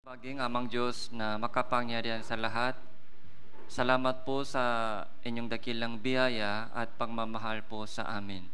Maging amang Diyos na makapangyarihan sa lahat, salamat po sa inyong dakilang biyaya at pagmamahal po sa amin.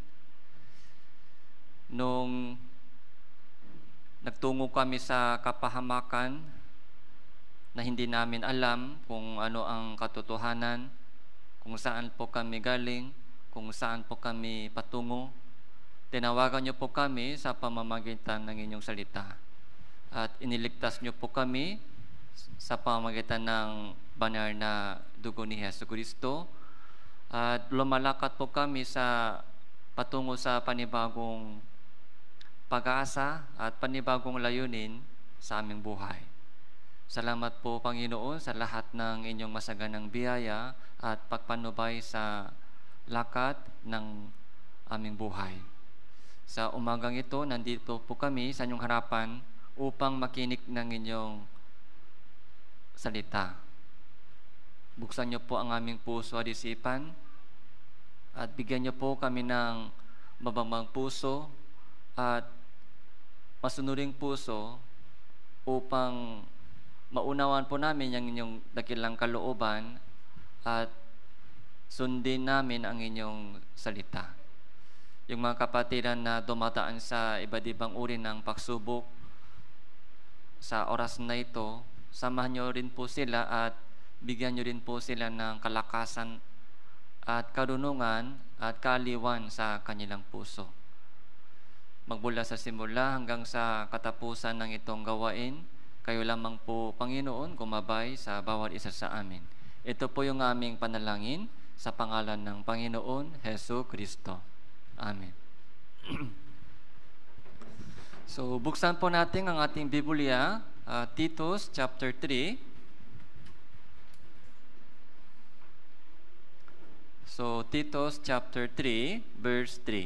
Nung nagtungo kami sa kapahamakan na hindi namin alam kung ano ang katotohanan, kung saan po kami galing, kung saan po kami patungo, tinawagan niyo po kami sa pamamagitan ng inyong salita. At iniligtas niyo po kami sa pamamagitan ng banal na dugo ni Jesucristo. At lumalakad po kami sa patungo sa panibagong pag-asa at panibagong layunin sa aming buhay. Salamat po, Panginoon, sa lahat ng inyong masaganang biyaya at pagpanubay sa lakad ng aming buhay. Sa umagang ito, nandito po kami sa inyong harapan upang makinig ng inyong salita. Buksan niyo po ang aming puso at isipan at bigyan niyo po kami ng mababang puso at masunuring puso upang maunawaan po namin ang inyong dakilang kalooban at sundin namin ang inyong salita. Yung mga kapatiran na dumadaan sa iba't ibang uri ng pagsubok, sa oras na ito, samahan niyo rin po sila at bigyan niyo rin po sila ng kalakasan at karunungan at kaaliwan sa kanilang puso. Magmula sa simula hanggang sa katapusan ng itong gawain, kayo lamang po, Panginoon, gumabay sa bawat isa sa amin. Ito po yung aming panalangin sa pangalan ng Panginoon Jesucristo. Amen. So, buksan po natin ang ating Biblia, Titus chapter 3. So, Titus chapter 3, verse 3.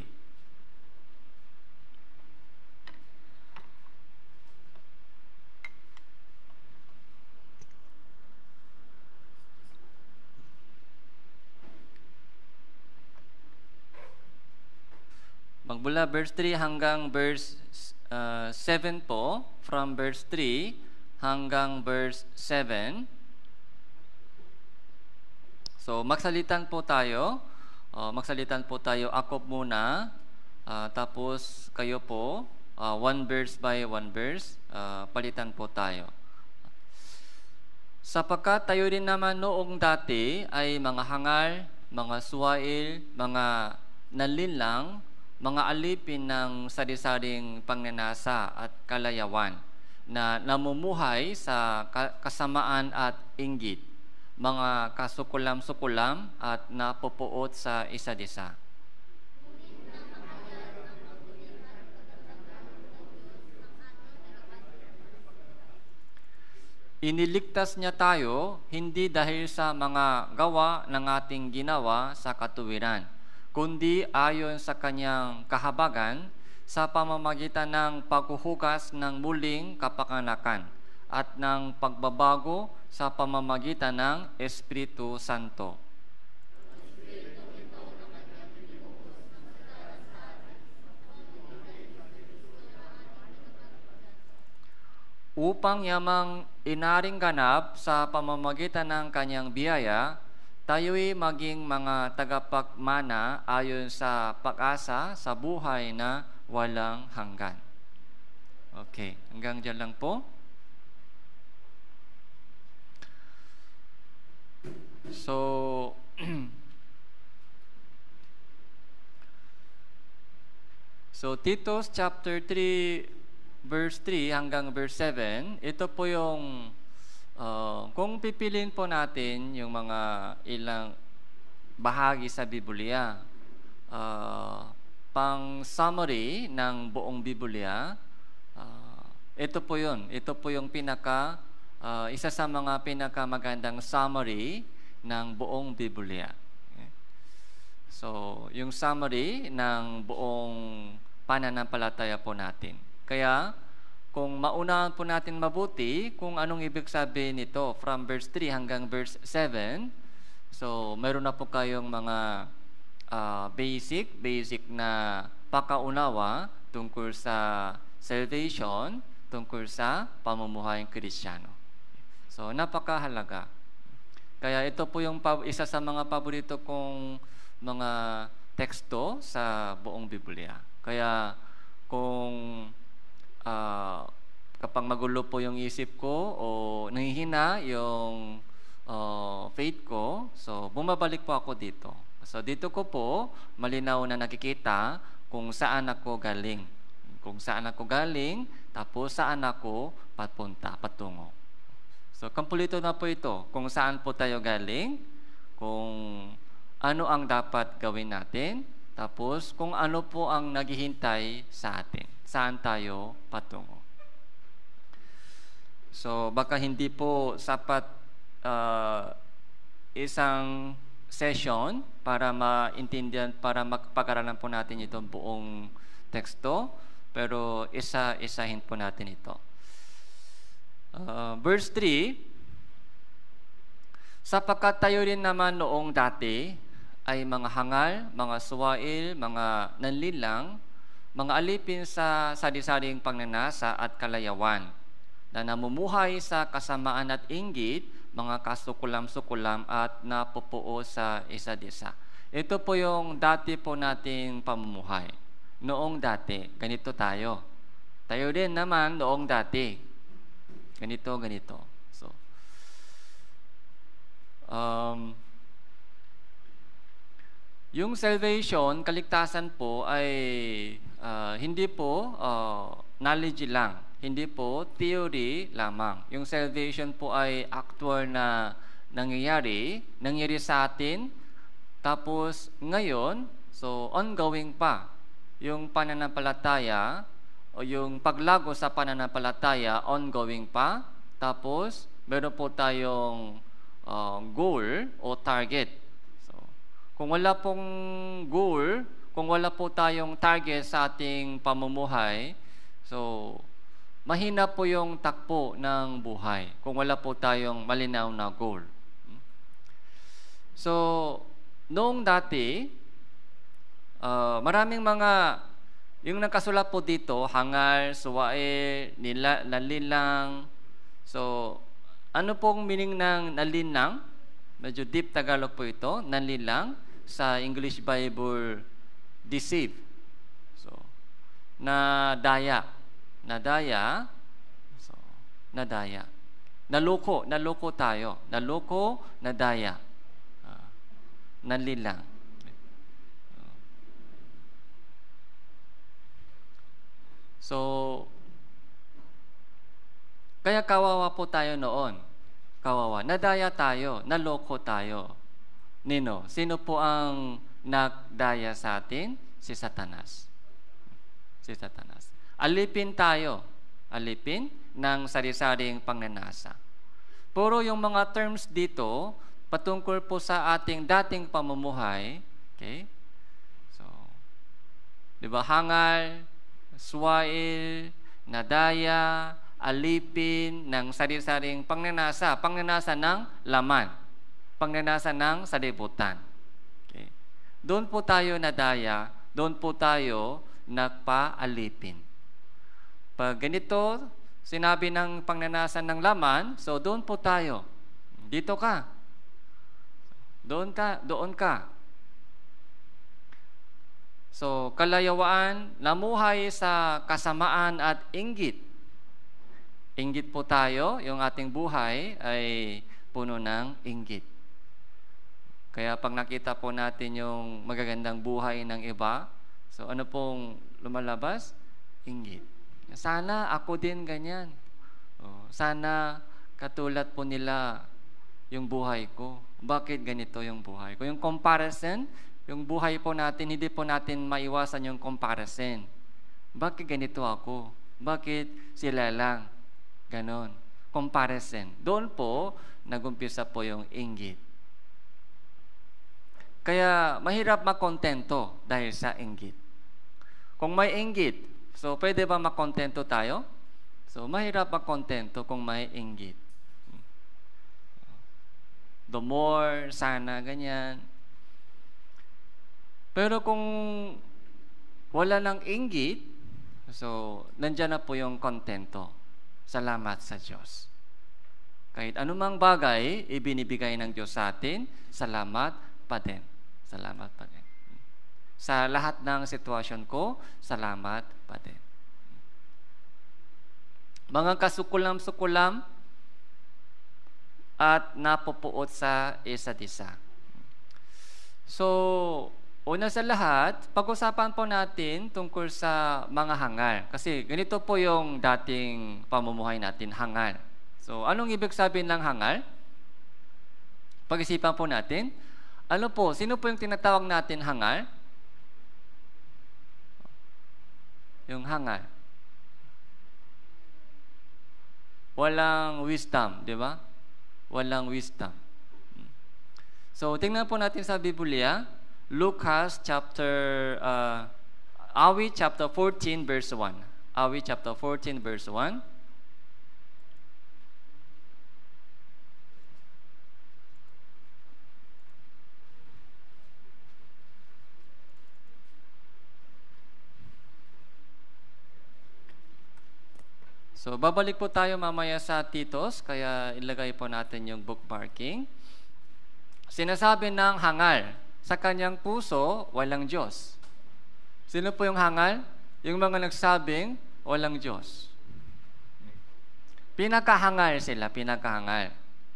Magmula verse 3 hanggang verse 7 po, from verse 3 hanggang verse 7. So, magsalitan po tayo. Ako muna, tapos kayo po, one verse by one verse, palitan po tayo. Sapagkat tayo rin naman noong dati ay mga hangal, mga suwail, mga nalinlang, mga alipin ng sari-saring pangnanasa at kalayawan na namumuhay sa kasamaan at inggit, mga kasukulam-sukulam at napupuot sa isa't isa. Iniligtas niya tayo hindi dahil sa mga gawa ng ating ginawa sa katuwiran, kundi ayon sa kanyang kahabagan sa pamamagitan ng paghuhugas ng muling kapanganakan at ng pagbabago sa pamamagitan ng Espiritu Santo. Upang yamang inaring ganap sa pamamagitan ng kanyang biyaya, tayo'y maging mga tagapagmana ayon sa pag-asa sa buhay na walang hanggan. Okay, hanggang dyan lang po. So, Titus chapter 3, verse 3 hanggang verse 7, ito po yung kung pipiliin po natin yung mga ilang bahagi sa Biblia, pang summary ng buong Biblia, ito po yun. Ito po yung isa sa mga pinakamagandang summary ng buong Biblia. So, yung summary ng buong pananampalataya po natin. Kaya, kung maunahan po natin mabuti kung anong ibig sabihin nito from verse 3 hanggang verse 7, so meron na po kayong mga basic na pakaunawa tungkol sa salvation, tungkol sa pamumuhay Kristiyano. So, napakahalaga. Kaya ito po yung isa sa mga paborito kong mga teksto sa buong Biblia. Kaya kung kapag magulo po yung isip ko o nangihina yung faith ko, so bumabalik po ako dito. So dito ko po malinaw na nakikita kung saan ako galing. Kung saan ako galing, tapos saan ako patungo. So, kompleto na po ito. Kung saan po tayo galing, kung ano ang dapat gawin natin, tapos kung ano po ang naghihintay sa atin. Saan tayo patungo. So, baka hindi po sapat isang session para maintindihan, para magpag-aralan po natin itong buong teksto, pero isa-isahin po natin ito. Verse 3, sapagkat tayo rin naman noong dati ay mga hangal, mga suwail, mga nanlilang, mga alipin sa sari-saring pagnanasa at kalayawan, na namumuhay sa kasamaan at inggit, mga kasukulam-sukulam at napupuo sa isa't isa. Ito po yung dati po nating pamumuhay. Noong dati, ganito tayo. Tayo din naman noong dati. Ganito. So, yung salvation, kaligtasan po ay hindi po knowledge lang, hindi po theory lamang. Yung salvation po ay actual na nangyayari sa atin, tapos ngayon, so ongoing pa. Yung pananampalataya o yung paglago sa pananampalataya, ongoing pa. Tapos, meron po tayong goal o target. So, kung wala pong goal, kung wala po tayong target sa ating pamumuhay, so, mahina po yung takbo ng buhay kung wala po tayong malinaw na goal. So, noong dati, maraming mga yung nakasulat po dito, hangal, suwae, nalilang. So, ano pong meaning ng nalilang? Medyo deep Tagalog po ito, nalilang. Sa English Bible, deceive. So, nadaya. So, nadaya. Naloko tayo. Naloko, nadaya. Nalilang. So, kaya kawawa po tayo noon. Kawawa. Nadaya tayo. Naloko tayo. Nino? Sino po ang nagdaya sa atin? Si Satanas. Alipin tayo. Alipin ng sari-saring pangnanasa. Puro yung mga terms dito, patungkol po sa ating dating pamumuhay. Okay? So, di ba, hangal, suwail, nadaya, alipin ng sari-saring pangnanasa. Pangnanasa ng laman. Pangnanasa ng salibutan. Okay. Doon po tayo nadaya, doon po tayo nagpa-alipin. Pag ganito, sinabi ng pangnanasa ng laman, so doon po tayo. Dito ka. Doon ka. So, kalayawaan, namuhay sa kasamaan at inggit. Inggit po tayo, yung ating buhay ay puno ng inggit. Kaya pag nakita po natin yung magagandang buhay ng iba, so ano pong lumalabas? Inggit. Sana ako din ganyan. Sana katulad po nila yung buhay ko. Bakit ganito yung buhay ko? Yung comparison, yung buhay po natin, hindi po natin maiwasan yung comparison. Bakit ganito ako? Bakit sila lang? Ganon. Comparison. Doon po, nagumpisa po yung inggit. Kaya, mahirap makontento dahil sa inggit. Kung may inggit, so pwede ba makontento tayo? So, mahirap makontento kung may inggit. The more, sana, ganyan. Pero kung wala ng inggit, so, nandyan na po yung kontento. salamat sa Diyos. Kahit anumang bagay, ibinibigay ng Diyos sa atin, salamat pa din. Salamat pa din. Sa lahat ng sitwasyon ko, salamat pa din. Mga kasukulam-sukulam at napupuot sa isa't isa. So, una sa lahat, pag-usapan po natin tungkol sa mga hangal. Kasi ganito po yung dating pamumuhay natin, hangal. So, anong ibig sabihin ng hangal? Pag-isipan po natin. Ano po, sino po yung tinatawag natin hangal? Yung hangal. Walang wisdom, di ba? Walang wisdom. So, tingnan po natin sa Biblia, Lucas chapter, Awit chapter 14 verse 1. Awit chapter 14 verse 1. So, babalik po tayo mamaya sa Titos, kaya ilagay po natin yung bookmarking. Sinasabi ng hangal, sa kanyang puso, walang Diyos. Sino po yung hangal? Yung mga nagsabing, walang Diyos. Pinakahangal sila, pinakahangal.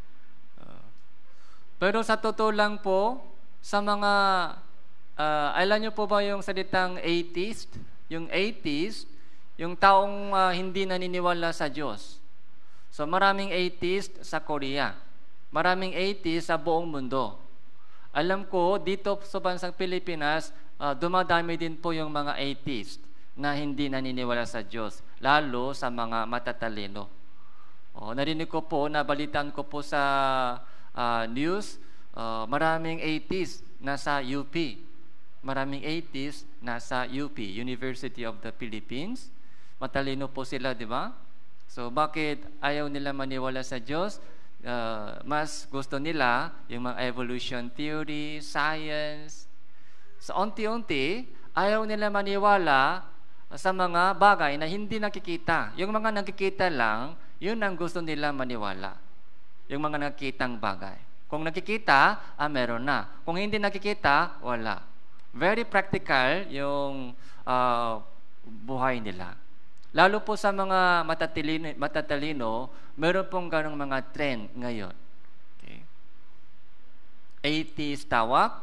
Pero sa totoo lang po, sa mga, alam niyo po ba yung salitang atheist? Yung atheist, yung taong hindi naniniwala sa Diyos. So maraming atheist sa Korea. Maraming atheist sa buong mundo. Alam ko, dito sa bansang Pilipinas, dumadami din po yung mga atheist na hindi naniniwala sa Diyos, lalo sa mga matatalino. Narinig ko po, nabalitaan ko po sa news, maraming atheist nasa UP. Maraming atheist nasa UP, University of the Philippines. Matalino po sila, di ba? So, bakit ayaw nila maniwala sa Diyos? Mas gusto nila yung mga evolution theory, science. So, unti-unti, ayaw nila maniwala sa mga bagay na hindi nakikita. Yung mga nakikita lang, yun ang gusto nila maniwala. Yung mga nakikitang bagay. Kung nakikita, meron na. Kung hindi nakikita, wala. Very practical yung buhay nila. Lalo po sa mga matatalino, meron pong ganong mga trend ngayon. Okay. Atheist tawag.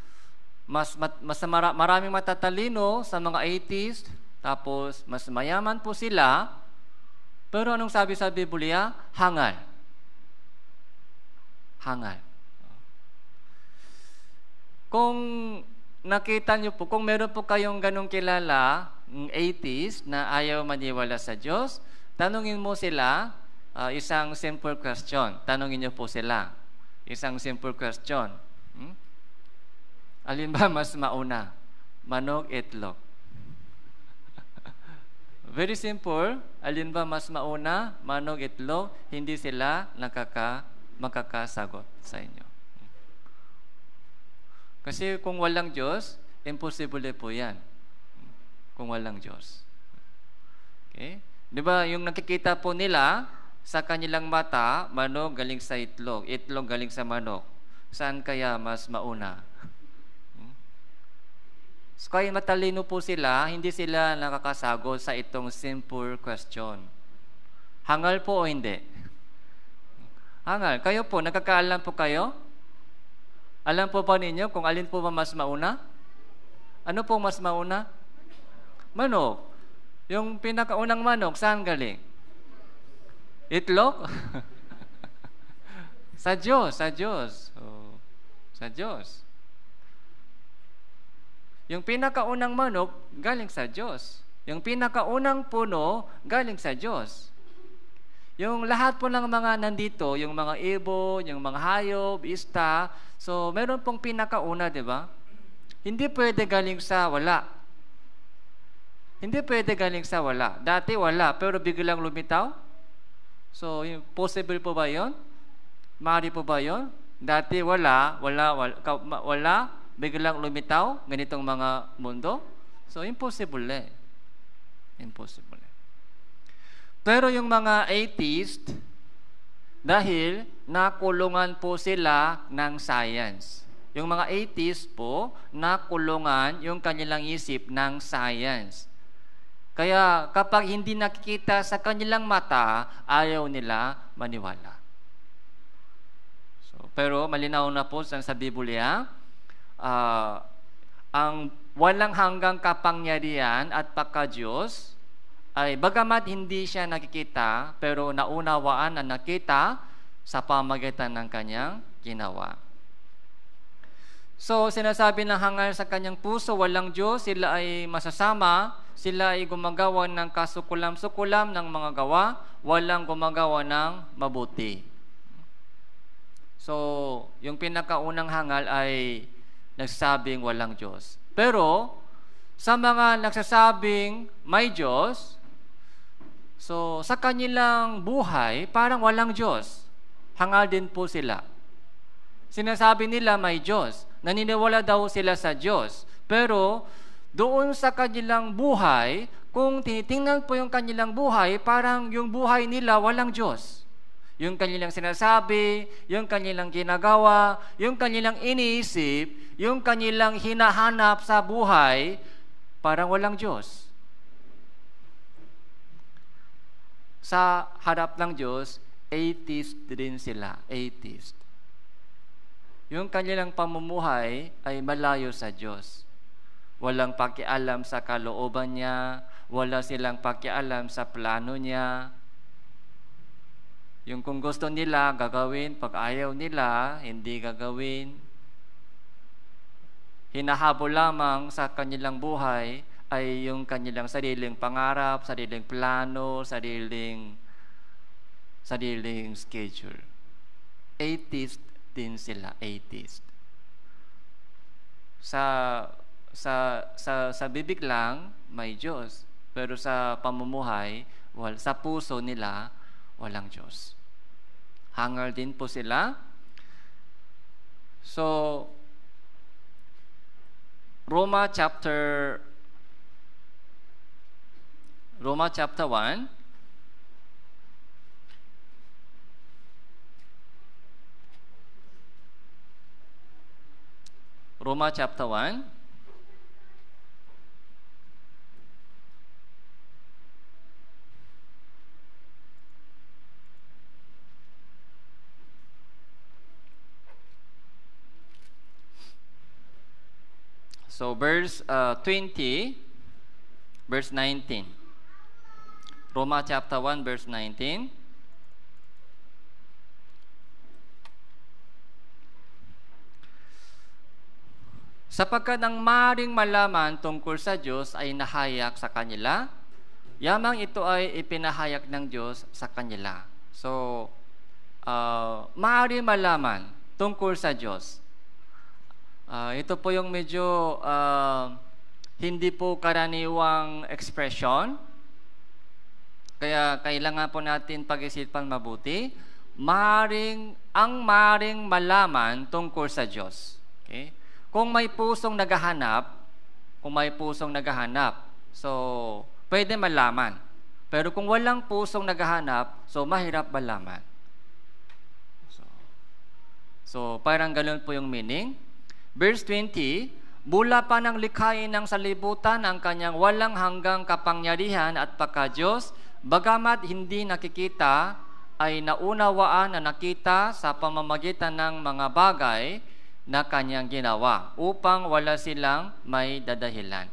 Maraming matatalino sa mga atheist, tapos mas mayaman po sila, pero anong sabi sa Biblia? Hangal. Hangal. Kung nakita niyo po, kung meron po kayong ganong kilala, atheist na ayaw maniwala sa Diyos, tanungin mo sila isang simple question. Tanungin niyo po sila isang simple question. Alin ba mas mauna? Manok, itlog? Very simple. Alin ba mas mauna? Manok, itlog? Hindi sila makakasagot sa inyo. Kasi kung walang Diyos, imposible po yan. Kung walang Diyos. Okay? Di ba, yung nakikita po nila sa kanilang mata, manok galing sa itlog, itlog galing sa manok. Saan kaya mas mauna? So, kaya matalino po sila, hindi sila nakakasagot sa itong simple question. Hangal po o hindi? Hangal. Kayo po, nakakaalam po kayo? Alam po ba ninyo kung alin po ba mas mauna? Ano po mas mauna? Manok. Yung pinakaunang manok, saan galing? Itlog? Sa Diyos, sa Diyos. Sa Diyos. Yung pinakaunang manok, galing sa Diyos. Yung pinakaunang puno, galing sa Diyos. Yung lahat po ng mga nandito, yung mga ibon, yung mga hayop, ista, so meron pong pinakauna, di ba? Hindi pwede galing sa wala. Hindi pwede galing sa wala. Dati wala, pero biglang lumitaw. So, possible po ba yun? Maaari po ba yun? Dati wala, biglang lumitaw, ganitong mga mundo. So, impossible eh. Impossible eh. Pero yung mga atheist, dahil nakulungan po sila ng science. Yung mga atheist po, nakulungan yung kanilang isip ng science. Kaya kapag hindi nakikita sa kanilang mata, ayaw nila maniwala. Pero malinaw na po sa Biblia, ang walang hanggang kapangyarihan at pagka-Diyos ay bagamat hindi siya nakikita, pero naunawaan na nakita sa pamagitan ng kanyang ginawa. So, sinasabi ng hangal sa kanyang puso, walang Diyos, sila ay masasama, sila ay gumagawa ng kasukulam-sukulam ng mga gawa, walang gumagawa ng mabuti. So, yung pinakaunang hangal ay nagsasabing walang Diyos. Pero, sa mga nagsasabing may Diyos, so sa kanilang buhay, parang walang Diyos. Hangal din po sila. Sinasabi nila may Diyos. Naniniwala daw sila sa Diyos. Pero, doon sa kanilang buhay, kung tinitingnan po yung kanilang buhay, parang yung buhay nila walang Diyos. Yung kanilang sinasabi, yung kanilang ginagawa, yung kanilang iniisip, yung kanilang hinahanap sa buhay, parang walang Diyos. Sa harap ng Diyos, atheist din sila, atheist. Yung kanilang pamumuhay ay malayo sa Diyos. Walang pakialam sa kalooban niya, wala silang pakialam sa plano niya. Yung kung gusto nila, gagawin. Pag ayaw nila, hindi gagawin. Hinahabol lamang sa kanilang buhay ay yung kanilang sariling pangarap, sariling plano, sariling schedule. Atheist din sila, atheist. Sa bibig lang may Diyos, pero sa pamumuhay, sa puso nila walang Diyos. Hangal din po sila. So, Roma chapter 1. Roma chapter 1. So, verse 20, verse 19. Roma chapter 1, verse 19. Sapagkat ang maring malaman tungkol sa Diyos ay nahayak sa kanila, yamang ito ay ipinahayak ng Diyos sa kanila. So, maring malaman tungkol sa Diyos. Ito po yung medyo hindi po karaniwang expression. Kaya kailangan po natin pag-isipan mabuti. Ang maring malaman tungkol sa Diyos. Okay? Kung may pusong naghahanap, so pwede malaman. Pero kung walang pusong naghahanap, so mahirap malaman. So parang ganun po yung meaning. Verse 20, mula pa ng likhain ng salibutan ang kanyang walang hanggang kapangyarihan at pagka-Diyos, bagamat hindi nakikita, ay naunawaan na nakita sa pamamagitan ng mga bagay na kanyang ginawa, upang wala silang may dadahilan.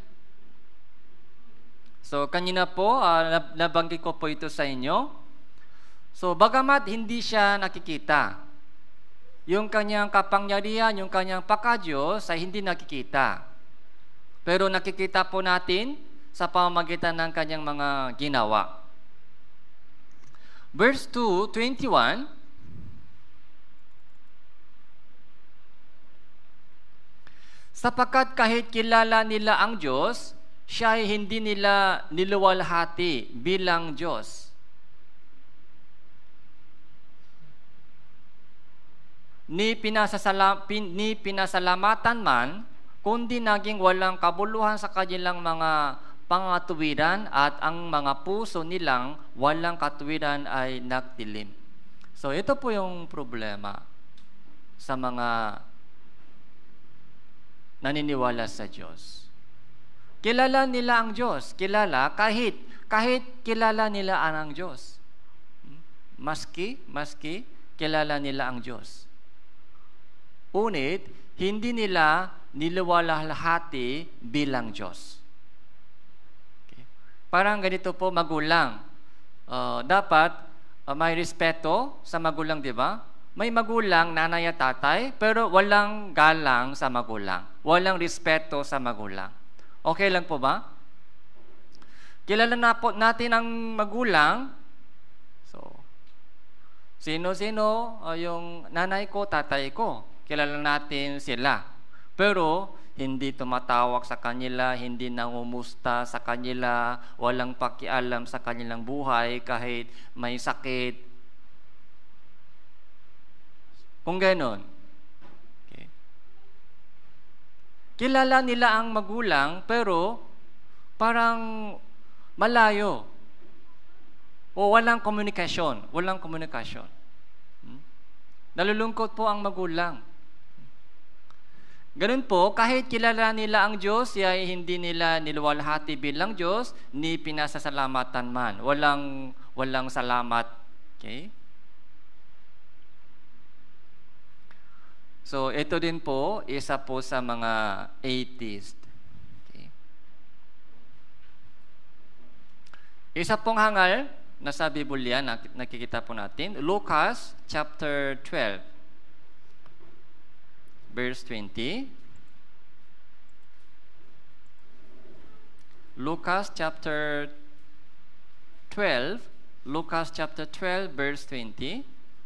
So, kanina po, nabanggit ko po ito sa inyo. So, bagamat hindi siya nakikita, yung kanyang kapangyarihan, yung kanyang pagka-Diyos ay hindi nakikita. Pero nakikita po natin sa pamamagitan ng kanyang mga ginawa. Verse 2:21, sapagkat kahit kilala nila ang Diyos, siya ay hindi nila niluwalhati bilang Diyos. Ni pinasalamatan man, kundi naging walang kabuluhan sa kanilang mga pangatuwiran at ang mga puso nilang walang katuwiran ay nagdilim. So ito po yung problema sa mga naniniwala sa Diyos. Kilala nila ang Diyos. Kilala kahit kilala nila ang Diyos. Maski kilala nila ang Diyos. Unit, hindi nila niliwalhati bilang Diyos. Okay. Parang ganito po magulang. Dapat may respeto sa magulang, di ba? May magulang, nanay at tatay, pero walang galang sa magulang. Walang respeto sa magulang. Okay lang po ba? Kilala na po natin ang magulang. So, sino-sino yung nanay ko, tatay ko. Kilala natin sila. Pero, hindi tumatawag sa kanila, hindi nangumusta sa kanila, walang pakialam sa kanilang buhay kahit may sakit. Kung gano'n. Okay. Kilala nila ang magulang, pero parang malayo. O walang komunikasyon. Walang komunikasyon. Nalulungkot po ang magulang. Ganun po, kahit kilala nila ang Diyos, ay hindi nila niluwalhati bilang Diyos, ni pinasasalamatan man. Walang salamat. Okay? So, ito din po, isa po sa mga atheist. Okay. Isa pong hangal na sa Biblia, nakikita po natin, Lucas chapter 12, verse 20. Lucas chapter 12, verse 20.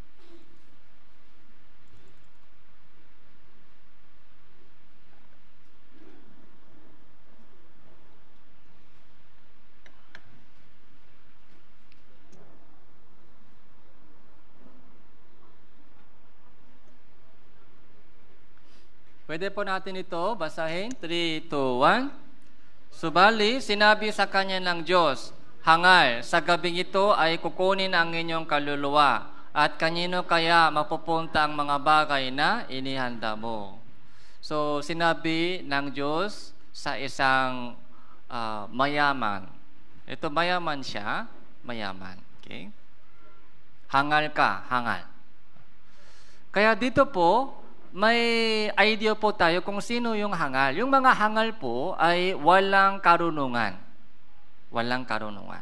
Pwede po natin ito basahin. 3, 2, 1. Subali, sinabi sa kanya ng Diyos, hangal, sa gabing ito ay kukunin ang inyong kaluluwa, at kanino kaya mapupunta ang mga bagay na inihanda mo? So, sinabi ng Diyos sa isang mayaman. Ito, mayaman siya. Mayaman. Okay? Hangal ka, hangal. Kaya dito po, may idea po tayo kung sino yung hangal. Yung mga hangal po ay walang karunungan. Walang karunungan.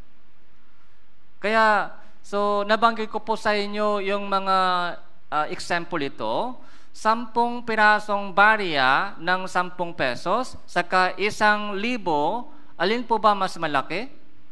Kaya, so nabanggit ko po sa inyo yung mga example ito. 10 pirasong barya ng 10 pesos, saka 1,000, alin po ba mas malaki?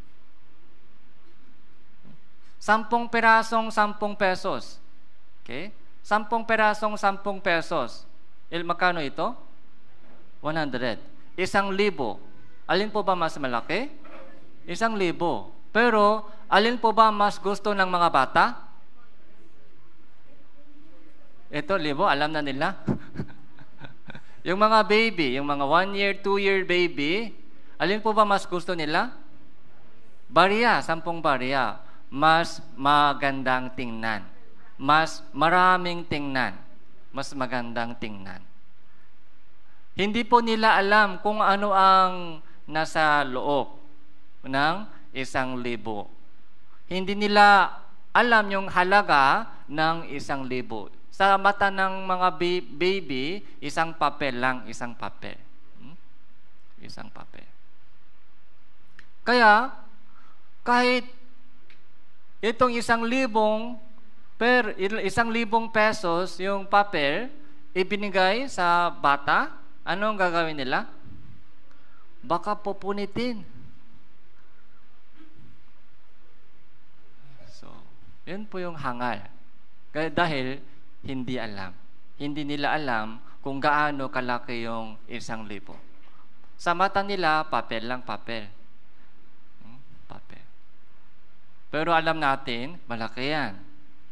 10 pirasong 10 pesos. Okay? 10 pirasong 10 pesos. Magkano ito? 100. 1,000. Alin po ba mas malaki? 1,000. Pero, alin po ba mas gusto ng mga bata? Ito, 1,000. Alam na nila. Yung mga baby, yung mga 1-year, 2-year baby, alin po ba mas gusto nila? Barya, 10 barya. Mas magandang tingnan. Mas maraming tingnan. Mas magandang tingnan. Hindi po nila alam kung ano ang nasa loob ng 1,000. Hindi nila alam yung halaga ng 1,000. Sa mata ng mga baby, isang papel lang, isang papel. Isang papel. Kaya, kahit itong 1,000 pesos yung papel ibinigay sa bata, anong gagawin nila? Baka pupunitin. So, yun po yung hangal. Dahil hindi alam. Hindi nila alam kung gaano kalaki yung 1,000. Sa mata nila, papel lang papel. Papel. Pero alam natin, malaki yan.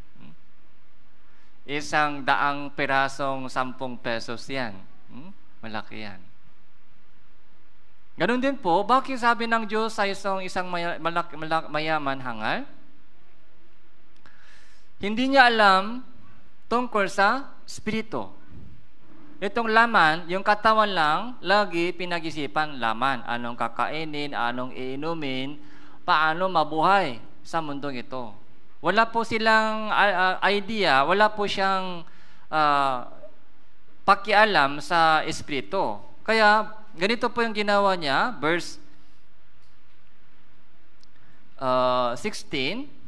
100 pirasong 10 pesos yan. Malaki yan. Ganun din po, bakit sabi ng Diyos sa isang mayaman hangal? Hindi niya alam tungkol sa spirito. Itong laman, yung katawan lang, lagi pinag-isipan laman. Anong kakainin, anong iinumin, paano mabuhay sa mundong ito. Wala po silang idea, wala po siyang pakialam sa espiritu. Kaya, ganito po yung ginawa niya, verse 16,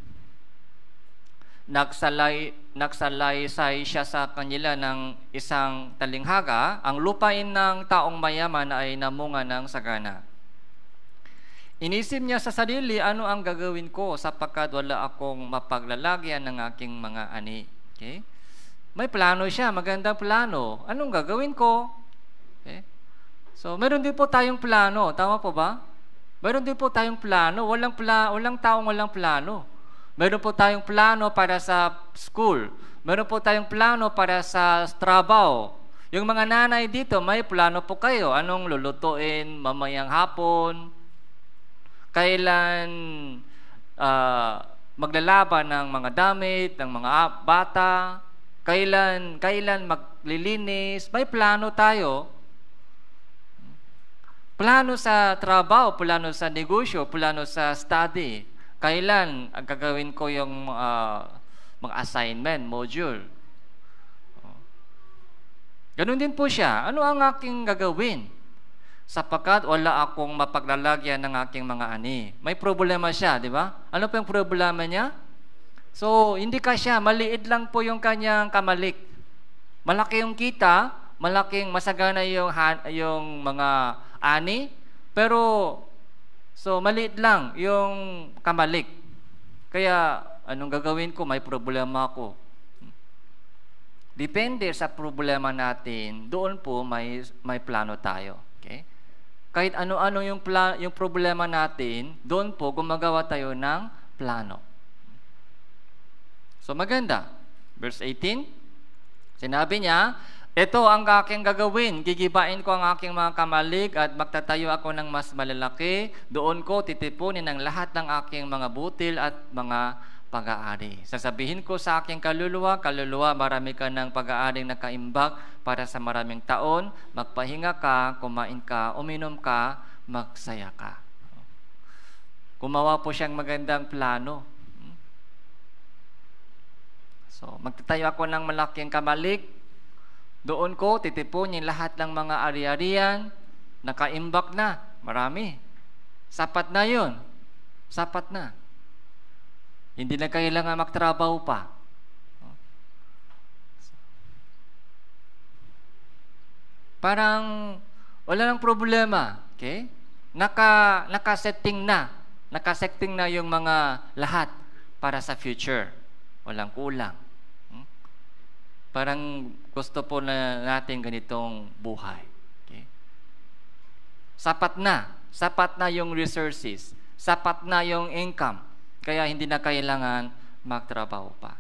nagsalaysay siya sa kanila ng isang talinghaga, ang lupain ng taong mayaman ay namunga ng sagana. Inisip niya sa sarili, ano ang gagawin ko sapagkat wala akong mapaglalagyan ng aking mga ani. Okay? May plano siya, magandang plano. Anong gagawin ko? Okay? So, meron din po tayong plano. Tama po ba? Meron din po tayong plano. Walang taong walang plano. Meron po tayong plano para sa school. Meron po tayong plano para sa trabaho. Yung mga nanay dito, may plano po kayo. Anong lulutuin mamayang hapon? Kailan maglalaban ng mga damit, ng mga bata? Kailan maglilinis? May plano tayo. Plano sa trabaho, plano sa negosyo, plano sa study. Kailan ang gagawin ko yung mga assignment, module. Ganun din po siya. Ano ang aking gagawin? Sapagkat wala akong mapaglalagyan ng aking mga ani. May problema siya, di ba? Ano po yung problema niya? So, hindi ka siya. Maliit lang po yung kanyang kamalik. Malaki yung kita, malaking masagana yung mga ani, pero so, maliit lang yung kamalik. Kaya, anong gagawin ko? May problema ako. Depende sa problema natin, doon po may plano tayo. Okay? Kahit ano-ano yung problema natin, doon po gumagawa tayo ng plano. So, maganda. Verse 18, sinabi niya, ito ang aking gagawin. Gigibain ko ang aking mga kamalik at magtatayo ako ng mas malalaki. Doon ko titipunin ang lahat ng aking mga butil at mga pag-aari. Sasabihin ko sa aking kaluluwa, marami ka ng pag-aaring nakaimbak para sa maraming taon. Magpahinga ka, kumain ka, uminom ka, magsaya ka. Gumawa po siyang magandang plano. So, magtatayo ako ng malaking kamalik. Doon ko titipunin lahat ng mga ari-arian, nakaimbak na, marami. Sapat na yun. Sapat na. Hindi na kailangan magtrabaho pa. Parang wala nang problema. Okay? Nakasetting na yung mga lahat para sa future. Walang kulang. Parang gusto po na natin ganitong buhay. Okay? Sapat na yung resources, sapat na yung income, kaya hindi na kailangan magtrabaho pa.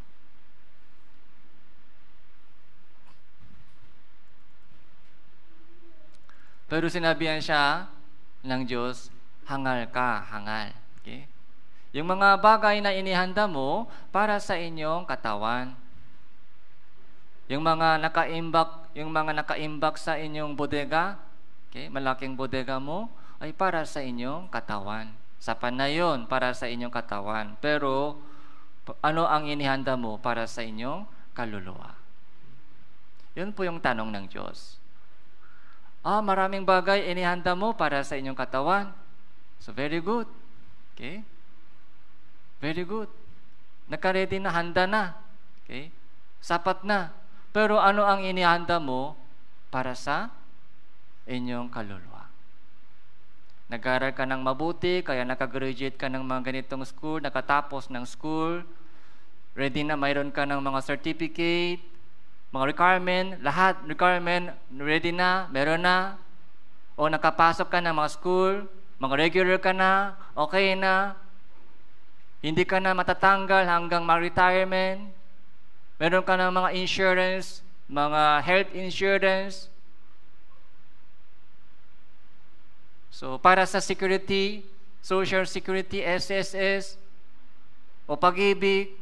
Pero sinabihan siya ng Diyos, hangal ka, hangal. Okay? Yung mga bagay na inihanda mo para sa inyong katawan. Yung mga nakaimbak sa inyong bodega, okay, malaking bodega mo, ay para sa inyong katawan. Sapat na yun para sa inyong katawan. Pero, ano ang inihanda mo para sa inyong kaluluwa? Yun po yung tanong ng Diyos. Maraming bagay inihanda mo para sa inyong katawan. So, very good. Okay? Very good. Naka-ready na, handa na. Okay? Sapat na. Pero ano ang inihanda mo para sa inyong kaluluwa? Nag-aaral ka ng mabuti, kaya nakagraduate ka ng mga ganitong school, nakatapos ng school, ready na, mayroon ka ng mga certificate, mga requirement, ready na, meron na, o nakapasok ka ng mga school, mga regular ka na, okay na, hindi ka na matatanggal hanggang ma-retirement, meron ka ng mga insurance, mga health insurance. So, para sa security, Social Security, SSS, o pag-ibig,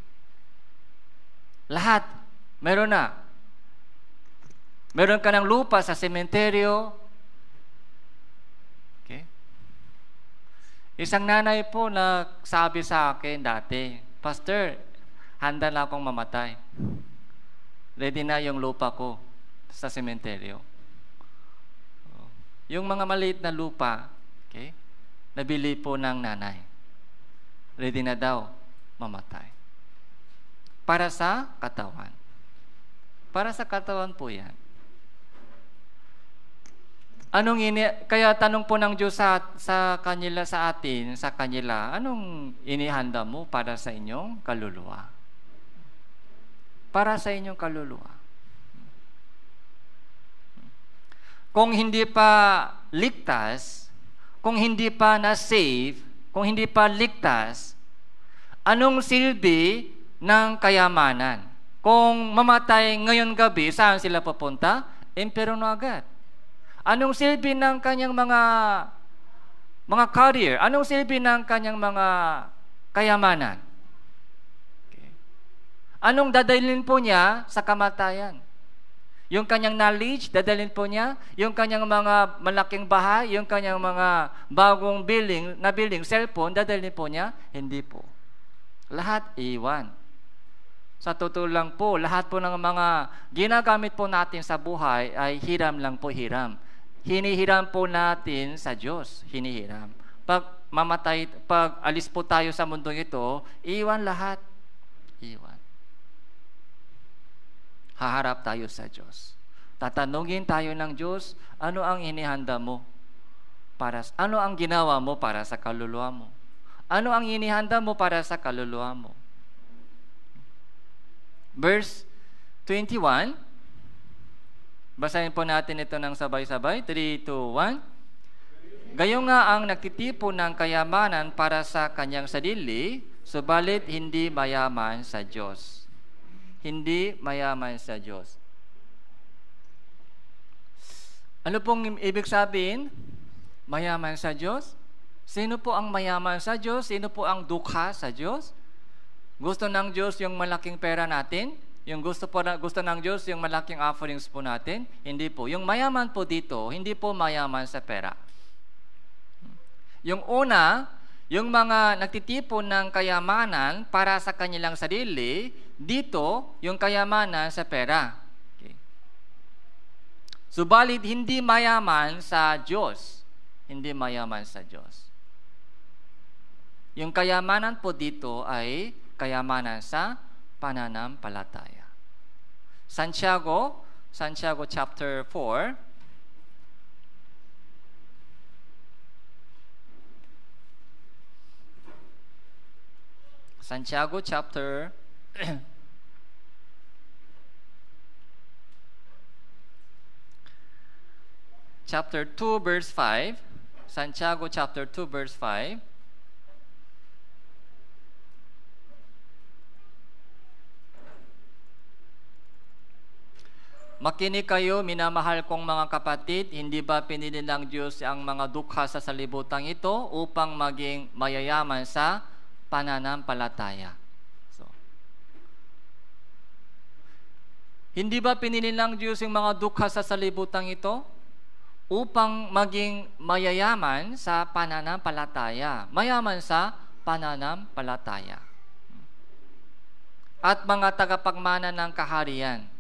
lahat, meron na. Meron ka ng lupa sa sementeryo. Okay? Isang nanay po na sabi sa akin dati, Pastor, handa na akong mamatay. Ready na yung lupa ko sa sementeryo. Yung mga maliit na lupa, okay, nabili po ng nanay. Ready na daw mamatay. Para sa katawan. Para sa katawan po yan. Kaya tanong po ng Diyos sa kanila, sa atin, sa kanila, anong inihanda mo para sa inyong kaluluwa? Para sa inyong kaluluwa. Kung hindi pa ligtas, kung hindi pa na-save, kung hindi pa ligtas, anong silbi ng kayamanan? Kung mamatay ngayon gabi, saan sila pupunta? Imperno agad. Anong silbi ng kanyang mga career? Anong silbi ng kanyang mga kayamanan? Okay. Anong dadalhin po niya sa kamatayan? Yung kanyang knowledge, dadalhin po niya. Yung kanyang mga malaking bahay, yung kanyang mga bagong building, cellphone, dadalhin po niya? Hindi po. Lahat iwan. Sa totoo lang po, lahat po ng mga ginagamit po natin sa buhay ay hiram lang po, hiram. Hinihiram po natin sa Diyos. Hinihiram. Pag alis po tayo sa mundong ito, iwan lahat. Iwan. Haharap tayo sa Diyos. Tatanungin tayo ng Diyos, ano ang inihanda mo? Ano ang ginawa mo para sa kaluluwa mo? Ano ang inihanda mo para sa kaluluwa mo? Verse 21. Basahin po natin ito ng sabay-sabay. 3, 2, 1. Gayon nga ang nagtitipon ng kayamanan para sa kanyang sarili, subalit hindi mayaman sa Diyos. Hindi mayaman sa Diyos. Ano pong ibig sabihin? Mayaman sa Diyos? Sino po ang mayaman sa Diyos? Sino po ang dukha sa Diyos? Gusto ng Diyos yung malaking pera natin? Yung gusto ng Diyos yung malaking offerings po natin? Hindi po. Yung mayaman po dito, hindi po mayaman sa pera. Yung una, yung mga nagtitipon ng kayamanan para sa kanilang sarili, dito, yung kayamanan sa pera. Okay. Subalit, hindi mayaman sa Diyos. Hindi mayaman sa Diyos. Yung kayamanan po dito ay kayamanan sa pananampalataya. Santiago chapter 4. Santiago chapter chapter 2 verse 5. Santiago chapter 2 verse 5. Makinig kayo, minamahal kong mga kapatid, hindi ba pinili ng Diyos ang mga dukha sa salibutang ito upang maging mayayaman sa pananampalataya? So, hindi ba pinili ng Diyos yung mga dukha sa salibutang ito upang maging mayayaman sa pananampalataya? Mayaman sa pananampalataya. At mga tagapagmana ng kaharian.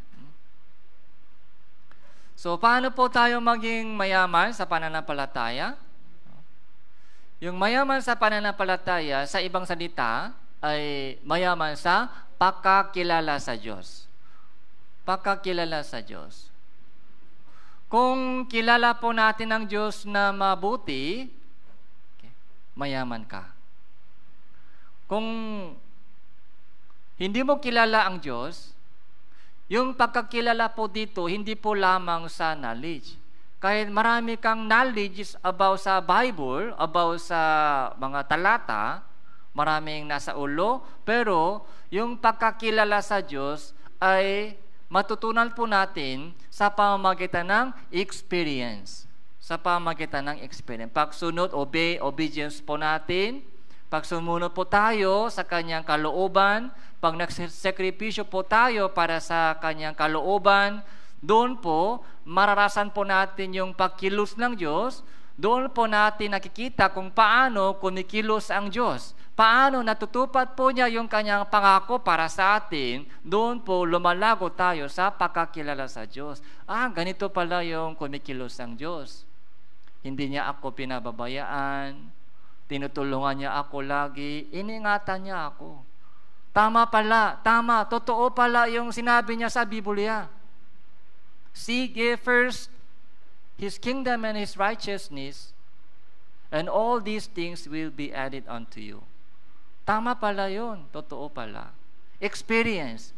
So, paano po tayo maging mayaman sa pananampalataya? Yung mayaman sa pananampalataya, sa ibang salita, ay mayaman sa pagkakilala sa Diyos. Pagkakilala sa Diyos. Kung kilala po natin ang Diyos na mabuti, mayaman ka. Kung hindi mo kilala ang Diyos, yung pagkakilala po dito, hindi po lamang sa knowledge. Kahit marami kang knowledge about sa Bible, about sa mga talata, maraming nasa ulo, pero yung pagkakilala sa Diyos ay matutunan po natin sa pamamagitan ng experience. sa pamagitan ng experience. Pagsunod, obedience po natin. Pag sumunod po tayo sa kanyang kalooban, pag nagsakripisyo po tayo para sa kanyang kalooban, doon po, mararasan po natin yung pagkilos ng Diyos. Doon po natin nakikita kung paano kumikilos ang Diyos. Paano natutupad po niya yung kanyang pangako para sa atin. Doon po lumalago tayo sa pagkakilala sa Diyos. Ganito pala yung kumikilos ang Diyos. Hindi niya ako pinababayaan. Tinutulungan niya ako lagi. Iningatan niya ako. Tama pala. Tama. Totoo pala yung sinabi niya sa Biblia. Seek ye first His kingdom and His righteousness, and all these things will be added unto you. Tama pala yun. Totoo pala. Experience.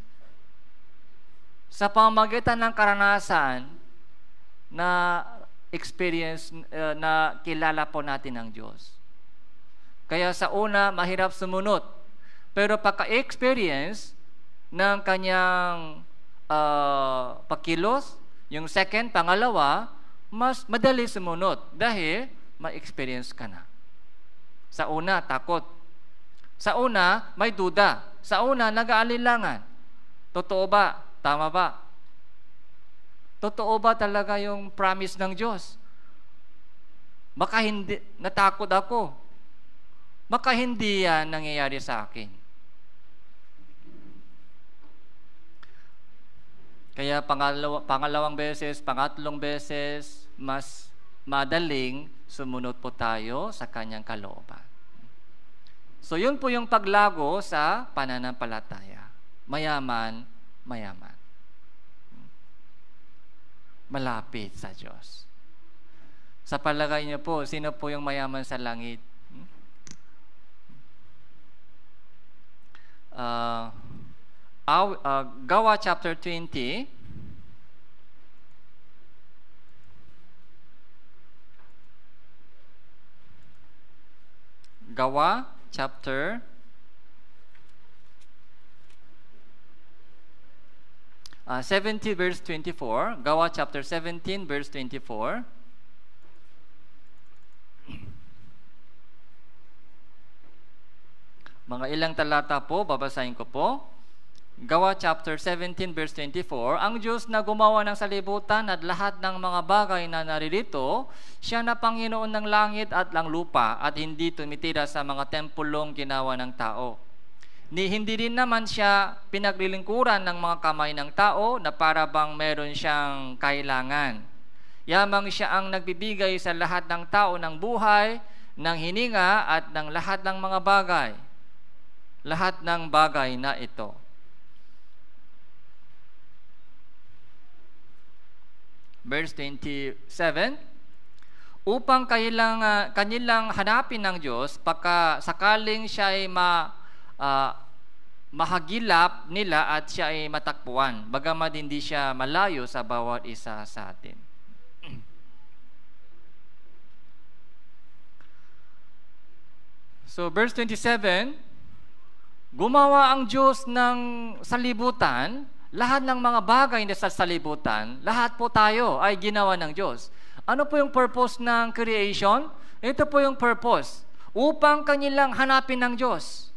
Sa pamamagitan ng karanasan na experience na kilala po natin ng Diyos. Kaya sa una, mahirap sumunod. Pero pagka-experience ng kanyang pagkilos, yung second, pangalawa, mas madali sumunod dahil ma-experience ka na. Sa una, takot. Sa una, may duda. Sa una, nag-aalinlangan. Totoo ba? Tama ba? Totoo ba talaga yung promise ng Diyos? Baka hindi, natakot ako. Baka hindi yan nangyayari sa akin. Kaya pangalawang beses, pangatlong beses, mas madaling sumunod po tayo sa kanyang kalooban. So yun po yung paglago sa pananampalataya. Mayaman, mayaman. Malapit sa Diyos. Sa palagay niyo po, sino po yung mayaman sa langit? Gawa chapter 20. Gawa chapter 17 verse 24. Gawa chapter 17 verse 24. Mga ilang talata po, babasahin ko po. Gawa chapter 17 verse 24, ang Diyos na gumawa ng salibutan at lahat ng mga bagay na naririto, siya na Panginoon ng langit at ng lupa at hindi tumitira sa mga tempulong ginawa ng tao. Hindi rin naman siya pinaglilingkuran ng mga kamay ng tao na para bang meron siyang kailangan. Yamang siya ang nagbibigay sa lahat ng tao ng buhay, ng hininga at ng lahat ng mga bagay. Lahat ng bagay na ito. Verse 27, upang kanilang hanapin ng Diyos pagka sakaling siya ay mahagilap nila at siya ay matakbuhan, bagamat hindi siya malayo sa bawat isa sa atin. So verse 27, gumawa ang Diyos ng salibutan. Lahat ng mga bagay na sa salibutan, lahat po tayo ay ginawa ng Diyos. Ano po yung purpose ng creation? Ito po yung purpose. Upang kanilang hanapin ng Diyos.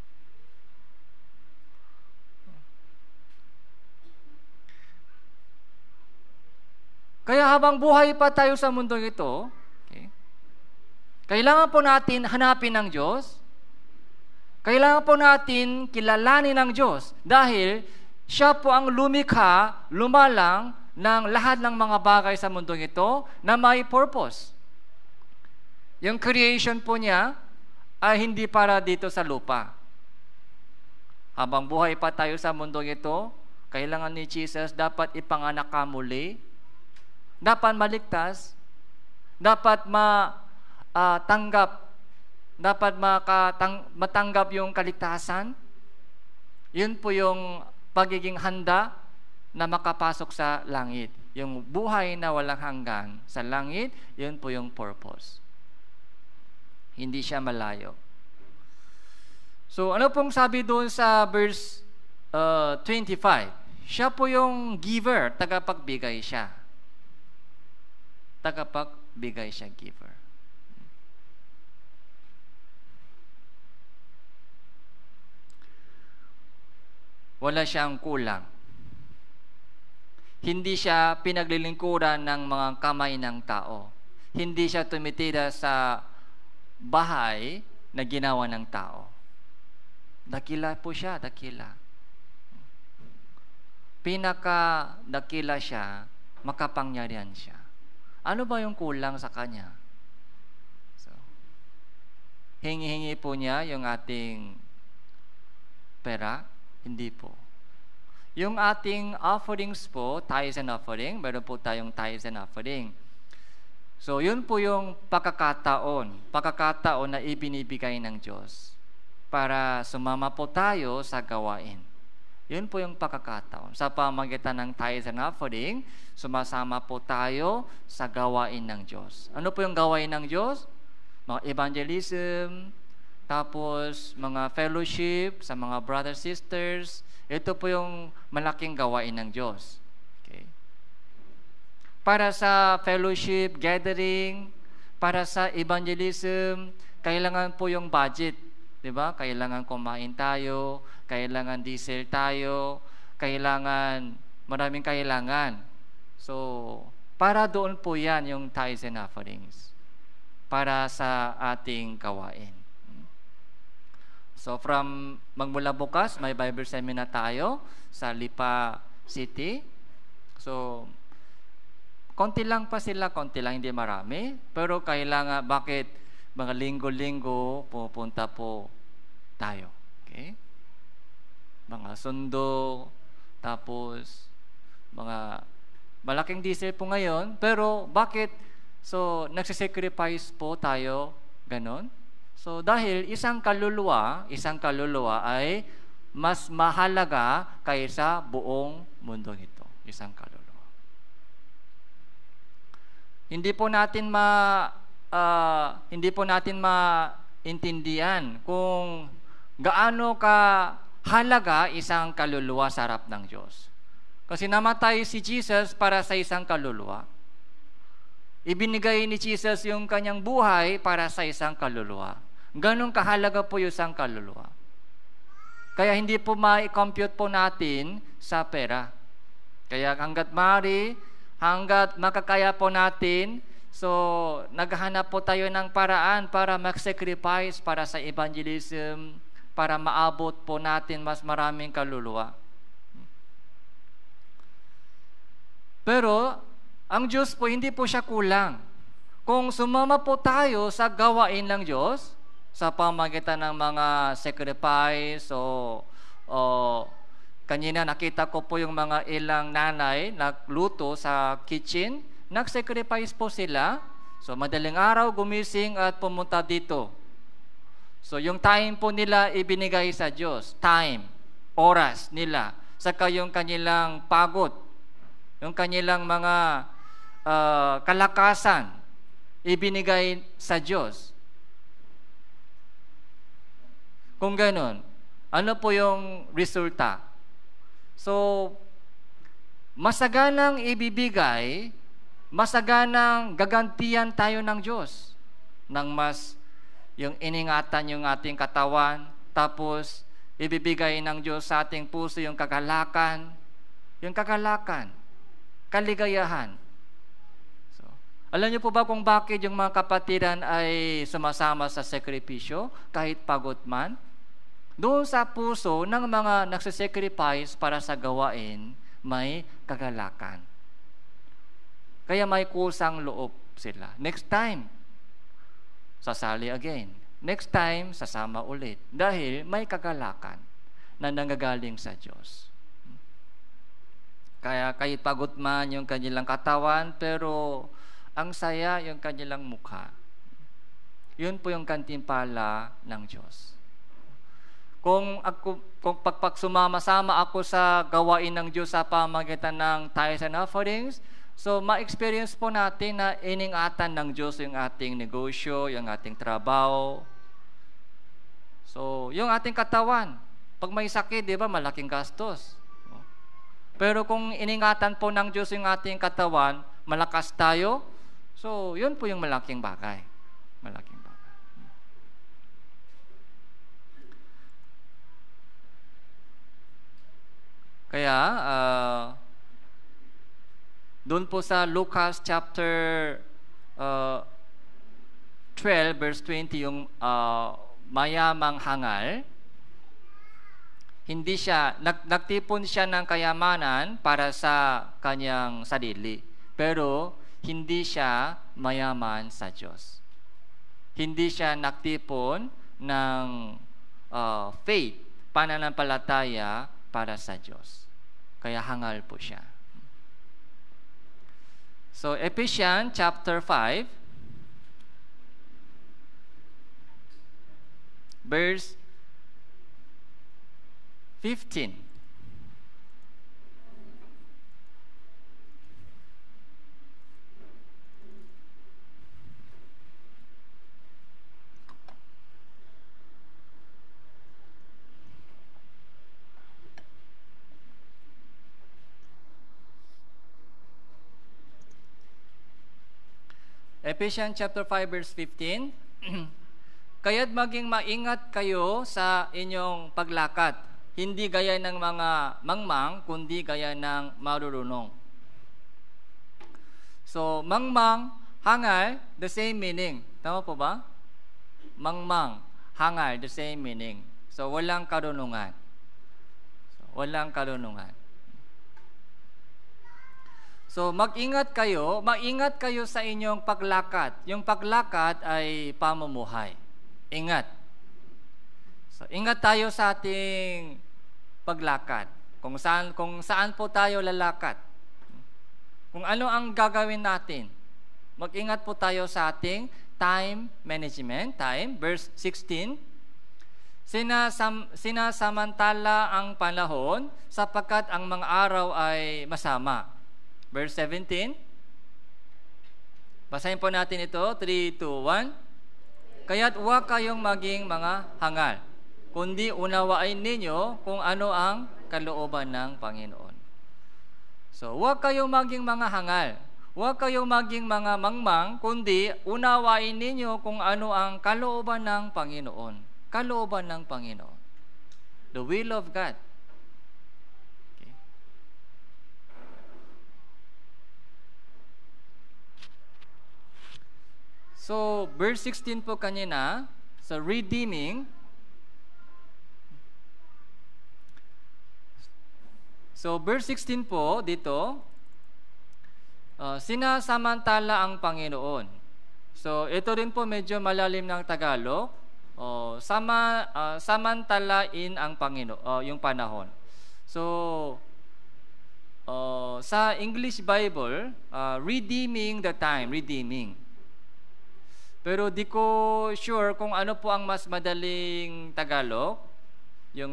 Kaya habang buhay pa tayo sa mundo ito, kailangan po natin hanapin ng Diyos. Kailangan po natin kilalanin ng Diyos dahil siya po ang lumikha, lumalang ng lahat ng mga bagay sa mundong ito na may purpose. Yung creation po niya ay hindi para dito sa lupa. Habang buhay pa tayo sa mundong ito, kailangan ni Jesus dapat ipanganak ka muli, dapat maligtas, dapat matanggap yung kaligtasan. Yun po yung pagiging handa na makapasok sa langit. Yung buhay na walang hanggan sa langit, yun po yung purpose. Hindi siya malayo. So, ano pong sabi doon sa verse 25? Siya po yung giver, tagapagbigay siya. tagapagbigay siya, giver. Wala siyang kulang. Hindi siya pinaglilingkuran ng mga kamay ng tao. Hindi siya tumitira sa bahay na ginawa ng tao. Dakila po siya, dakila. Pinaka-dakila siya, makapangyarihan siya. Ano ba yung kulang sa kanya? So, hingi-hingi po niya yung ating pera? Hindi po. Yung ating offerings po, tithes and offering, meron po tayong tithes and offering. So, yun po yung pagkakataon na ibinibigay ng Diyos para sumama po tayo sa gawain. Yun po yung pagkakataon. Sa pamamagitan ng tithes and offering, sumasama po tayo sa gawain ng Diyos. Ano po yung gawain ng Diyos? Mga evangelism, tapos mga fellowship sa mga brothers, sisters. Ito po yung malaking gawain ng Diyos. Okay. Para sa fellowship, gathering, para sa evangelism, kailangan po yung budget. Diba? Kailangan kumain tayo, kailangan diesel tayo, kailangan, maraming kailangan. So, para doon po yan yung tithes and offerings. Para sa ating gawain. So, from magmula bukas, may Bible seminar tayo sa Lipa City. So, konti lang pa sila, konti lang, hindi marami. Pero kailangan, bakit mga linggo-linggo pupunta po tayo? Okay? Mga sundo, tapos mga malaking diesel po ngayon. Pero bakit? So, nagsisacrifice po tayo, ganon. So, dahil isang kaluluwa ay mas mahalaga kaysa buong mundo nito. Isang kaluluwa. Hindi po natin maintindihan kung gaano ka halaga isang kaluluwa sa harap ng Diyos. Kasi namatay si Jesus para sa isang kaluluwa. Ibinigay ni Jesus yung kanyang buhay para sa isang kaluluwa. Ganong kahalaga po yung isang kaluluwa. Kaya hindi po ma-compute po natin sa pera. Kaya hanggat maaari, hanggat makakaya po natin, so naghahanap po tayo ng paraan para mag-sacrifice para sa evangelism, para maabot po natin mas maraming kaluluwa. Pero, ang Diyos po, hindi po siya kulang. Kung sumama po tayo sa gawain ng Diyos, sa pamamagitan ng mga sacrifice o kanina nakita ko po yung mga ilang nanay nagluto sa kitchen, nag-sacrifice po sila. So madaling araw gumising at pumunta dito. So yung time po nila ibinigay sa Diyos, time, oras nila, saka yung kanilang pagod, yung kanilang mga kalakasan ibinigay sa Diyos. Kung ganun, ano po yung resulta? So, masaganang ibibigay, masaganang gagantihan tayo ng Diyos ng mas yung iningatan yung ating katawan, tapos ibibigay ng Diyos sa ating puso yung kagalakan, kaligayahan. So, alam niyo po ba kung bakit yung mga kapatiran ay sumasama sa sakripisyo kahit pagod man? Doon sa puso ng mga nagsasacrifice para sa gawain, may kagalakan. Kaya may kusang loob sila. Next time, sasali again. Next time, sasama ulit. Dahil may kagalakan na nanggagaling sa Diyos. Kaya kahit pagod man yung kanilang katawan, pero ang saya yung kanilang mukha. Yun po yung kantimpala ng Diyos. Kung sumama-sama ako sa gawain ng Diyos sa pamamagitan ng tithes and offerings, so ma-experience po natin na iningatan ng Diyos yung ating negosyo, yung ating trabaho. So, yung ating katawan, pag may sakit, di ba, malaking gastos. Pero kung iningatan po ng Diyos yung ating katawan, malakas tayo, So, yun po yung malaking bagay. Malaking bagay. Kaya, doon po sa Lucas chapter 12 verse 20, yung mayamang hangal, hindi siya, nagtipon siya ng kayamanan para sa kanyang sarili. Pero, hindi siya mayaman sa Diyos. Hindi siya nagtipon ng faith, pananampalataya para sa Diyos. Kaya hangal po siya. So, Ephesians chapter 5, verse 15. Ephesians chapter 5 verse 15. Kaya't maging maingat kayo sa inyong paglakad, hindi gaya ng mga mangmang, kundi gaya ng marurunong. So, mangmang, hangal, the same meaning. Tama po ba? Mangmang, hangal, the same meaning. So, walang karunungan. Walang karunungan. So, maingat kayo sa inyong paglakad. Yung paglakad ay pamumuhay. Ingat. So, ingat tayo sa ating paglakad. Kung saan po tayo lalakad. Kung ano ang gagawin natin. Mag-ingat po tayo sa ating time management. Verse 16. Sinasamantala ang panahon sapagkat ang mga araw ay masama. Verse 17. Basahin po natin ito. 3, 2, 1. Kaya't huwag kayong maging mga hangal, kundi unawain ninyo kung ano ang kalooban ng Panginoon. So, huwag kayong maging mga hangal. Huwag kayong maging mga mangmang, kundi unawain ninyo kung ano ang kalooban ng Panginoon. Kalooban ng Panginoon. The will of God. So, verse 16 po kanina, sa redeeming. So, verse 16 po dito, sinasamantala ang Panginoon. So, ito rin po medyo malalim ng Tagalog. Samantalain ang Panginoon, yung panahon. So, sa English Bible, redeeming the time, redeeming. Pero di ko sure kung ano po ang mas madaling Tagalog. Yung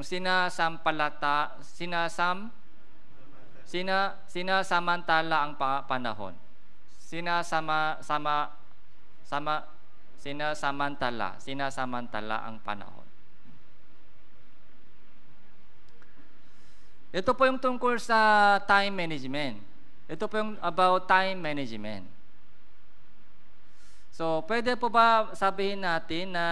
sinasamantala ang panahon. Sinasamantala ang panahon. Ito po yung tungkol sa time management. Ito po yung about time management. So, pwede po ba sabihin natin na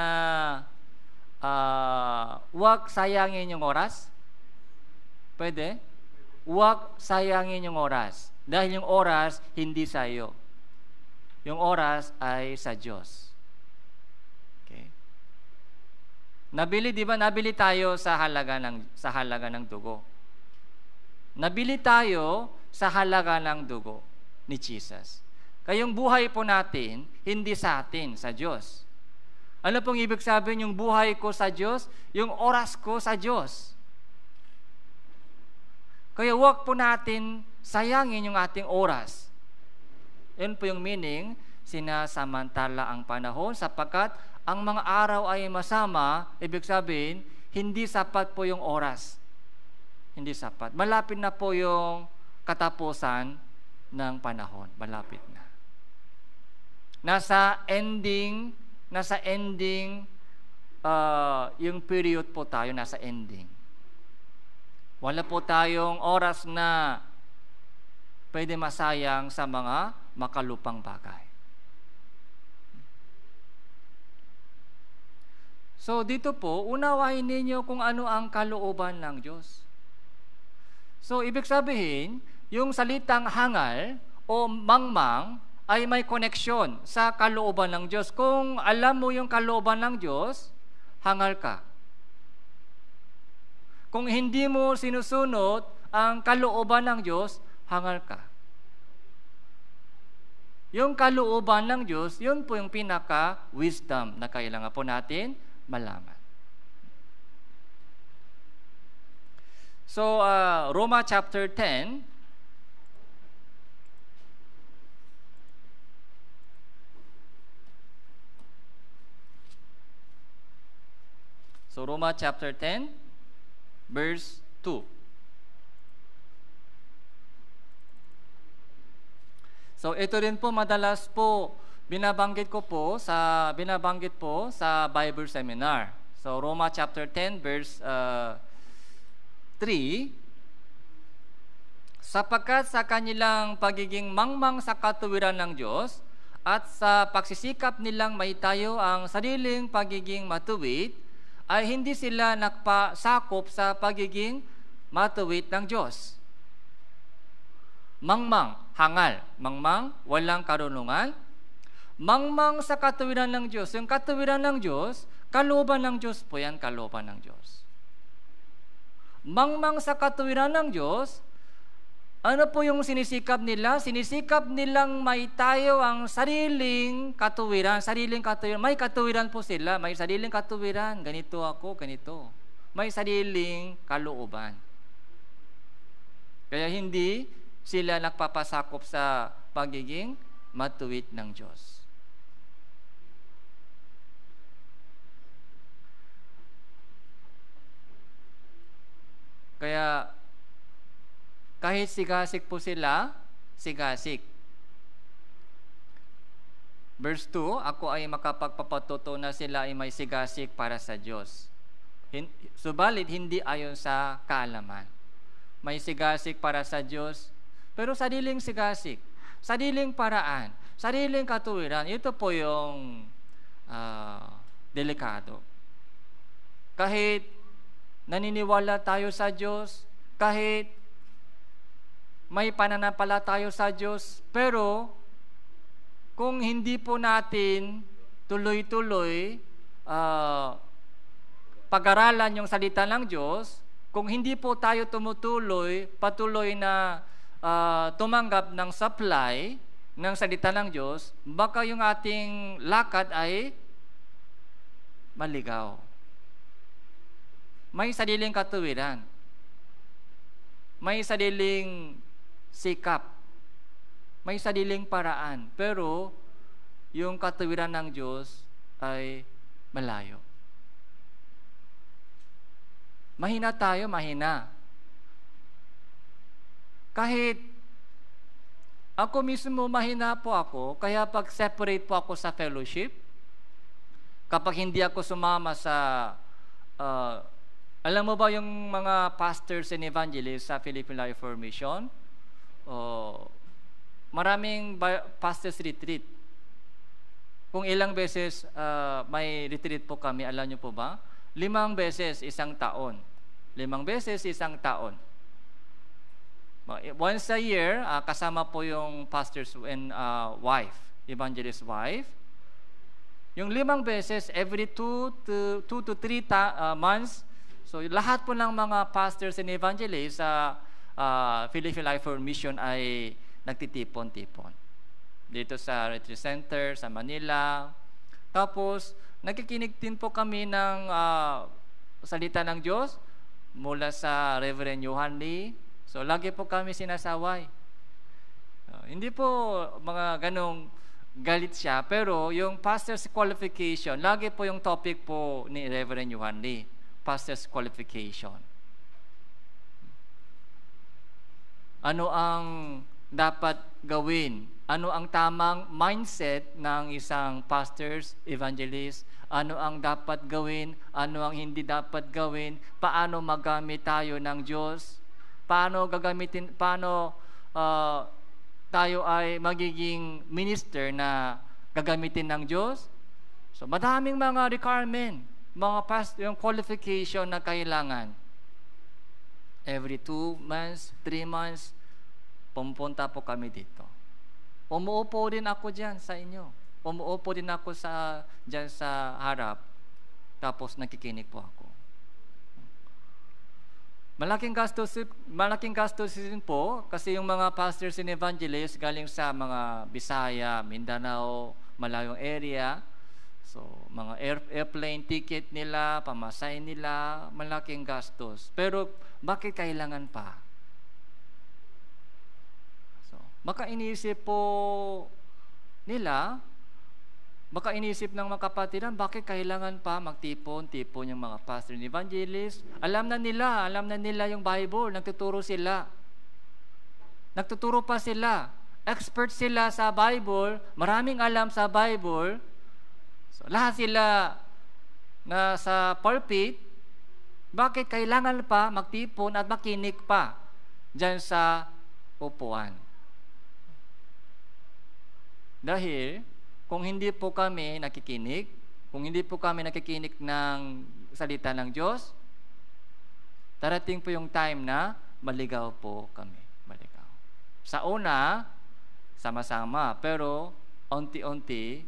huwag sayangin yung oras? Pwede? Huwag sayangin yung oras. Dahil yung oras, hindi sa iyo. Yung oras ay sa Diyos. Okay? Nabili, di ba? Nabili tayo sa halaga ng dugo. Nabili tayo sa halaga ng dugo ni Jesus. Kayong buhay po natin, hindi sa atin, sa Diyos. Ano pong ibig sabihin yung buhay ko sa Diyos? Yung oras ko sa Diyos. Kaya huwag po natin sayangin yung ating oras. Yun po yung meaning, sinasamantala ang panahon sapagkat ang mga araw ay masama, ibig sabihin, hindi sapat po yung oras. Hindi sapat. Malapit na po yung katapusan ng panahon. Malapit na. Nasa ending yung period po tayo, nasa ending. Wala po tayong oras na pwede masayang sa mga makalupang bagay. So dito po, unawain ninyo kung ano ang kalooban ng Diyos. So ibig sabihin, yung salitang hangal o mangmang ay may koneksyon sa kalooban ng Diyos. Kung alam mo yung kalooban ng Diyos, hangal ka. Kung hindi mo sinusunod ang kalooban ng Diyos, hangal ka. Yung kalooban ng Diyos, yun po yung pinaka-wisdom na kailangan po natin malaman. So, Roma chapter 10, so Roma chapter 10, verse 2. So ito rin po madalas po binabanggit po sa Bible seminar. So Roma chapter 10 verse 3, sapagkat sa kanilang pagiging mangmang sa katuwiran ng Diyos at sa pagsisikap nilang maitayo ang sariling pagiging matuwid, ay hindi sila nagpasakop sa pagiging matuwid ng Diyos. Mangmang, hangal. Mangmang, walang karunungan. Mangmang sa katuwiran ng Diyos. Yung katuwiran ng Diyos, kalooban ng Diyos po yan, kalooban ng Diyos. Mangmang sa katuwiran ng Diyos, ano po yung sinisikap nila? Sinisikap nilang maitayo ang sariling katuwiran. May katuwiran po sila. May sariling katuwiran. Ganito ako, ganito. May sariling kalooban. Kaya hindi sila nagpapasakop sa pagiging matuwid ng Diyos. Kaya kahit sigasik po sila, sigasik. Verse 2, ako ay makapagpapatuto na sila ay may sigasik para sa Diyos. Subalit hindi ayon sa kaalaman. May sigasik para sa Diyos, pero sariling sigasik, sariling paraan, sariling katuwiran, ito po yung delikado. Kahit naniniwala tayo sa Diyos, kahit may pananampala tayo sa Diyos, pero kung hindi po natin tuloy-tuloy pag-aralan yung salita ng Diyos, kung hindi po tayo patuloy na tumanggap ng supply ng salita ng Diyos, baka yung ating lakad ay maligaw. May sariling katuwiran. May sariling sikap. May sariling paraan. Pero yung katuwiran ng Diyos ay malayo. Mahina tayo, mahina. Kahit ako mismo mahina po ako, kaya pag separate po ako sa fellowship, kapag hindi ako sumama sa alam mo ba yung mga pastors and evangelists sa Philippine Life Formation? Maraming pastors retreat. Kung ilang beses may retreat po kami, alam nyo po ba? 5 beses isang taon. 5 beses isang taon. Once a year, kasama po yung pastor's and wife, evangelist wife. Yung 5 beses, every 2 to 3 months, so lahat po ng mga pastors and evangelists sa Philippine Life Formation ay nagtitipon-tipon. Dito sa retreat center, sa Manila. Tapos, nakikinig din po kami ng salita ng Diyos mula sa Reverend Johan Lee. So, lagi po kami sinasaway. Hindi po mga ganong galit siya, pero yung pastor's qualification, lagi po yung topic po ni Reverend Johan Lee, pastor's qualification. Ano ang dapat gawin? Ano ang tamang mindset ng isang pastor's evangelist? Ano ang dapat gawin? Ano ang hindi dapat gawin? Paano magamit tayo ng Diyos? Paano tayo ay magiging minister na gagamitin ng Diyos? So, madaming mga requirement. yung qualification na kailangan. Every 2 months, 3 months, pumunta po kami dito. Umuupo din ako dyan sa inyo. Umuupo din ako dyan sa harap. Tapos nakikinig po ako. Malaking gastos din po kasi yung mga pastors and evangelists galing sa mga Bisaya, Mindanao, malayong area. So, mga airplane ticket nila, pamasahe nila, malaking gastos. Pero bakit kailangan pa? So, baka iniisip po nila, baka inisip ng mga kapatiran, bakit kailangan pa magtipon-tipon yung mga pastor and evangelists? Alam na nila yung Bible, nagtuturo sila. Nagtuturo pa sila. Expert sila sa Bible, maraming alam sa Bible. So, lahat sila na sa pulpit, bakit kailangan pa magtipon at makinig pa dyan sa upuan? Dahil, kung hindi po kami nakikinig ng salita ng Diyos, darating po yung time na maligaw po kami. Maligaw. Sa una, sama-sama, pero unti-unti,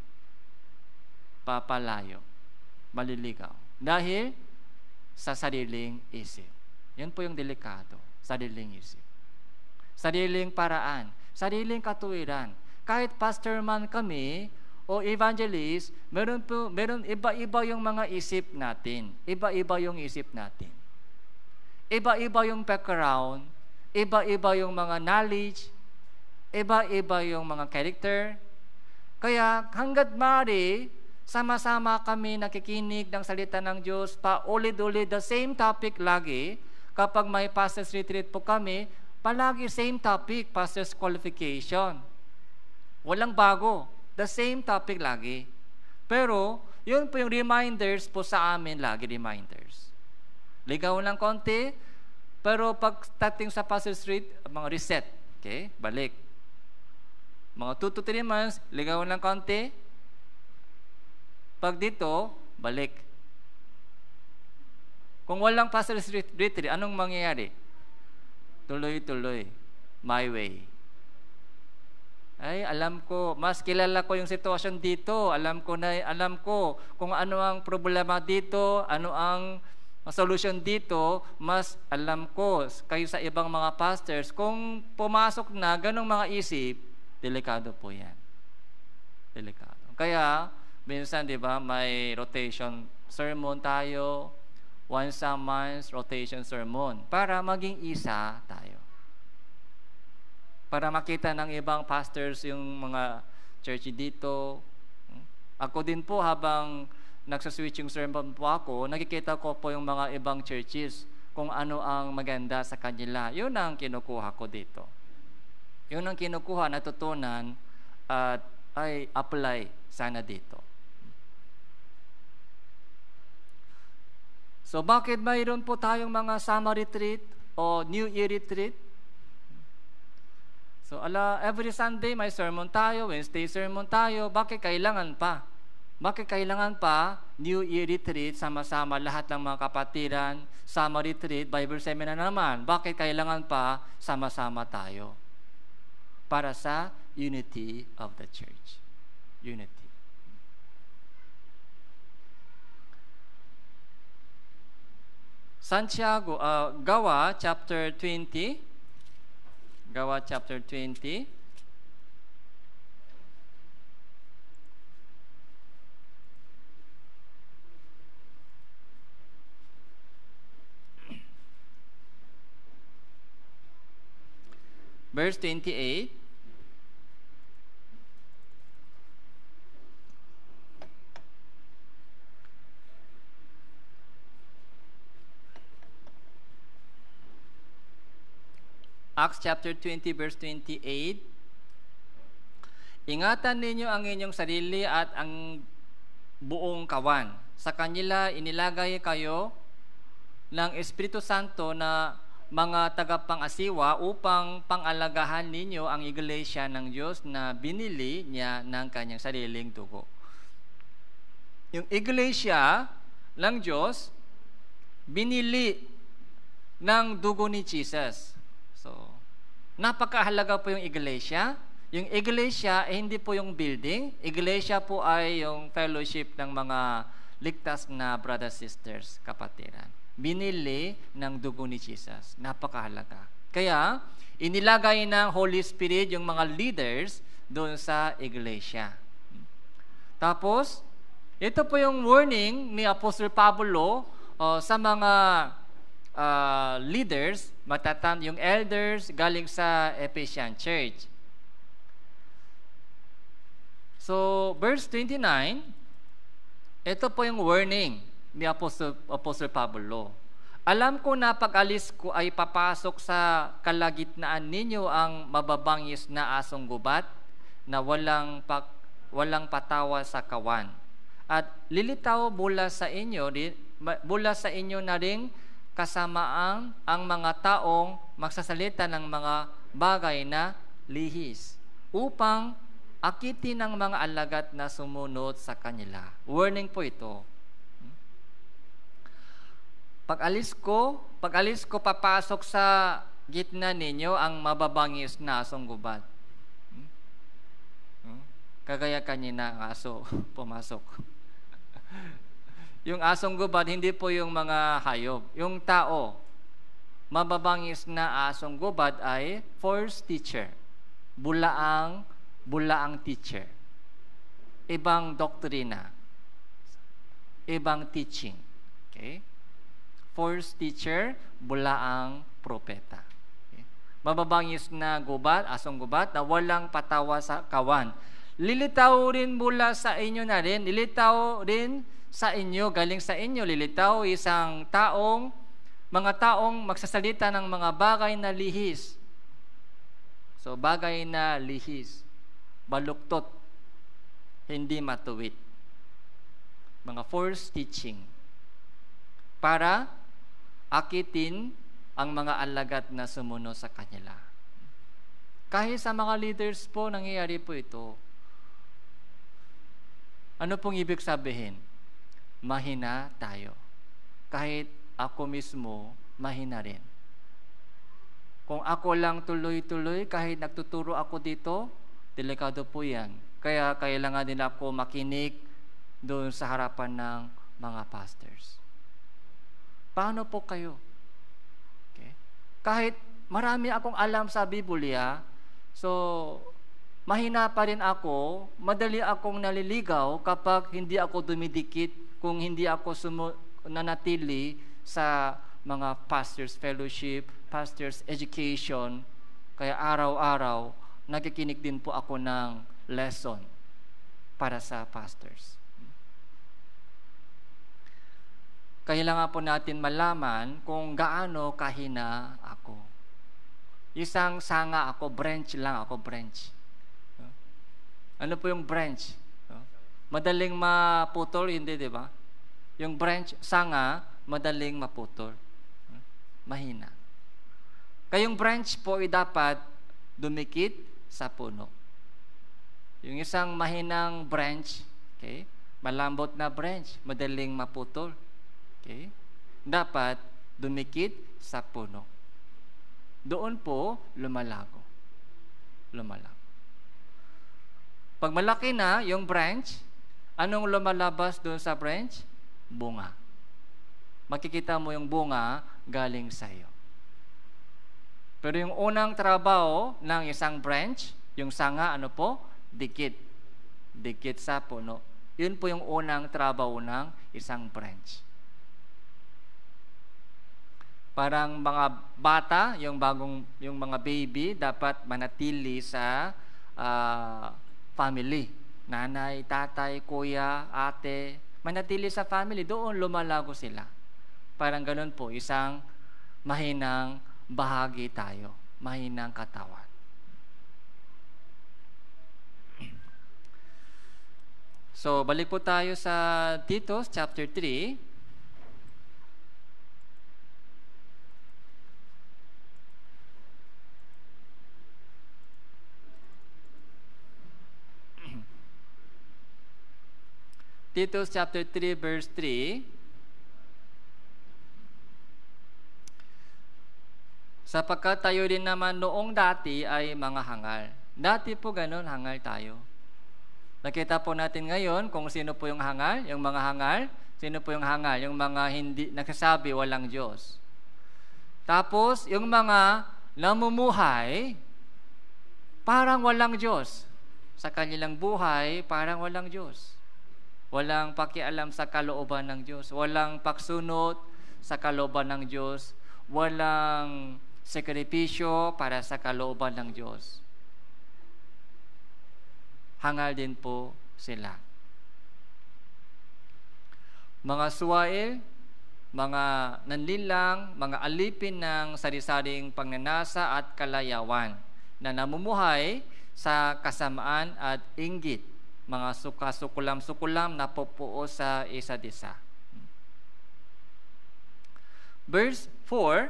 papalayo, maliligaw. Dahil sa sariling isip. Yan po yung delikado, sariling isip. Sariling paraan, sariling katuwiran. Kahit pastor man kami o evangelist, meron iba-iba yung mga isip natin. Iba-iba yung isip natin. Iba-iba yung background, iba-iba yung mga knowledge, iba-iba yung mga character. Kaya hanggat maaari, sama-sama kami nakikinig ng salita ng Diyos, paulit-ulit the same topic lagi. Kapag may pastor's retreat po kami, palagi same topic, pastor's qualification. Walang bago. The same topic lagi. Pero, yun po yung reminders po sa amin lagi, reminders. Ligaw lang konti, pero pagdating sa Pastor Street, mga reset. Okay? Balik. Mga 2 to 3 months, ligaw lang konti. Pag dito, balik. Kung walang Pastor Street retreat, anong mangyayari? Tuloy-tuloy. My way. Ay, alam ko, mas kilala ko yung sitwasyon dito. Alam ko kung ano ang problema dito, ano ang solution dito, mas alam ko kayo sa ibang mga pastors. Kung pumasok na ganong mga isip, delikado po yan. Delikado. Kaya, minsan, di ba, may rotation sermon tayo, once a month, rotation sermon, para maging isa tayo. Para makita ng ibang pastors yung mga church dito. Ako din po, habang nagsaswitching sermon po ako, nakikita ko po yung mga ibang churches kung ano ang maganda sa kanila. Yun ang kinukuha ko dito. Yun ang kinukuha, natutunan at ay apply sana dito. So bakit mayroon po tayong mga summer retreat o New Year retreat? So, every Sunday may sermon tayo, Wednesday sermon tayo. Bakit kailangan pa? Bakit kailangan pa New Year retreat, sama-sama lahat ng mga kapatiran, summer retreat, Bible seminar naman? Bakit kailangan pa sama-sama tayo? Para sa unity of the church. Unity. Santiago, Gawa chapter 20. Gawa chapter 20. Verse 28. Acts chapter 20 verse 28. Ingatan ninyo ang inyong sarili at ang buong kawan. Sa kanila inilagay kayo ng Espiritu Santo na mga tagapang-asiwa upang pang-alagahan ninyo ang iglesia ng Diyos na binili niya ng kanyang sariling dugo. Yung iglesia ng Diyos, binili ng dugo ni Jesus. So, napakahalaga po yung iglesia. Yung iglesia ay hindi po yung building. Iglesia po ay yung fellowship ng mga ligtas na brothers, sisters, kapatiran. Binili ng dugo ni Jesus. Napakahalaga. Kaya, inilagay ng Holy Spirit yung mga leaders doon sa iglesia. Tapos, ito po yung warning ni Apostle Pablo sa mga leaders, yung elders galing sa Ephesian Church. So, verse 29, ito po yung warning ni Apostle Pablo. Alam ko na pag-alis ko ay papasok sa kalagitnaan ninyo ang mababangis na asong gubat na walang patawa sa kawan. At lilitaw mula sa inyo na ring kasamaan ang mga taong magsasalita ng mga bagay na lihis upang akitin ng mga alagad na sumunod sa kanila. Warning po ito. Pag-alis ko papasok sa gitna ninyo ang mababangis na asong gubat. Kagaya kanina ang aso pumasok. Yung asong gubat, hindi po yung mga hayop. Yung tao, mababangis na asong gubat ay false teacher. Bulaang teacher. Ibang doktrina. Ibang teaching. Okay? False teacher, bulaang propeta. Okay? Mababangis na gubat, asong gubat, na walang patawa sa kawan. Lilitaw rin mula sa inyo na rin. Lilitaw rin sa inyo, galing sa inyo. Lilitaw mga taong magsasalita ng mga bagay na lihis. So, bagay na lihis. Baluktot, hindi matuwid. Mga false teaching. Para akitin ang mga alagad na sumunod sa kanila. Kahit sa mga leaders po, nangyayari po ito. Ano pong ibig sabihin? Mahina tayo. Kahit ako mismo, mahina rin. Kung ako lang tuloy-tuloy, kahit nagtuturo ako dito, delikado po yan. Kaya kailangan din ako makinig doon sa harapan ng mga pastors. Paano po kayo? Okay. Kahit marami akong alam sa Biblia, so mahina pa rin ako, madali akong naliligaw kapag hindi ako dumidikit, kung hindi ako nanatili sa mga pastors fellowship, pastors education. Kaya araw-araw, nakikinig din po ako ng lesson para sa pastors. Kailangan po natin malaman kung gaano kahina ako. Isang sanga ako, branch lang ako, branch. Ano po yung branch? Madaling maputol, hindi, di ba? Yung branch, sanga, madaling maputol. Mahina. Kayong branch po ay dapat dumikit sa puno. Yung isang mahinang branch, okay, malambot na branch, madaling maputol. Okay? Dapat dumikit sa puno. Doon po lumalago. Pag malaki na yung branch, anong lumalabas doon sa branch? Bunga. Makikita mo yung bunga galing sa iyo. Pero yung unang trabaho ng isang branch, yung sanga, ano po? Dikit. Dikit sa puno. Yun po yung unang trabaho ng isang branch. Parang mga bata, yung mga baby, dapat manatili sa family. Nanay, tatay, kuya, ate, manatili sa family. Doon lumalago sila. Parang ganun po, isang mahinang bahagi tayo. Mahinang katawan. So, balik po tayo sa Titus chapter 3. Titus chapter 3 verse 3. Sapagkat tayo din naman noong dati ay mga hangal. Dati po ganun, hangal tayo. Nakita po natin ngayon kung sino po yung hangal, yung mga hangal. Sino po yung hangal? Yung mga hindi nagsasabi walang Diyos. Tapos, yung mga namumuhay, parang walang Diyos. Sa kanilang buhay, parang walang Diyos. Walang pakialam sa kalooban ng Diyos. Walang pagsunod sa kalooban ng Diyos. Walang sakripisyo para sa kalooban ng Diyos. Hangal din po sila. Mga suwail, mga nanlilang, mga alipin ng sari-saring pagnanasa at kalayawan na namumuhay sa kasamaan at inggit, mga sukasukulam-sukulam na popuo sa isa't isa. Verse 4,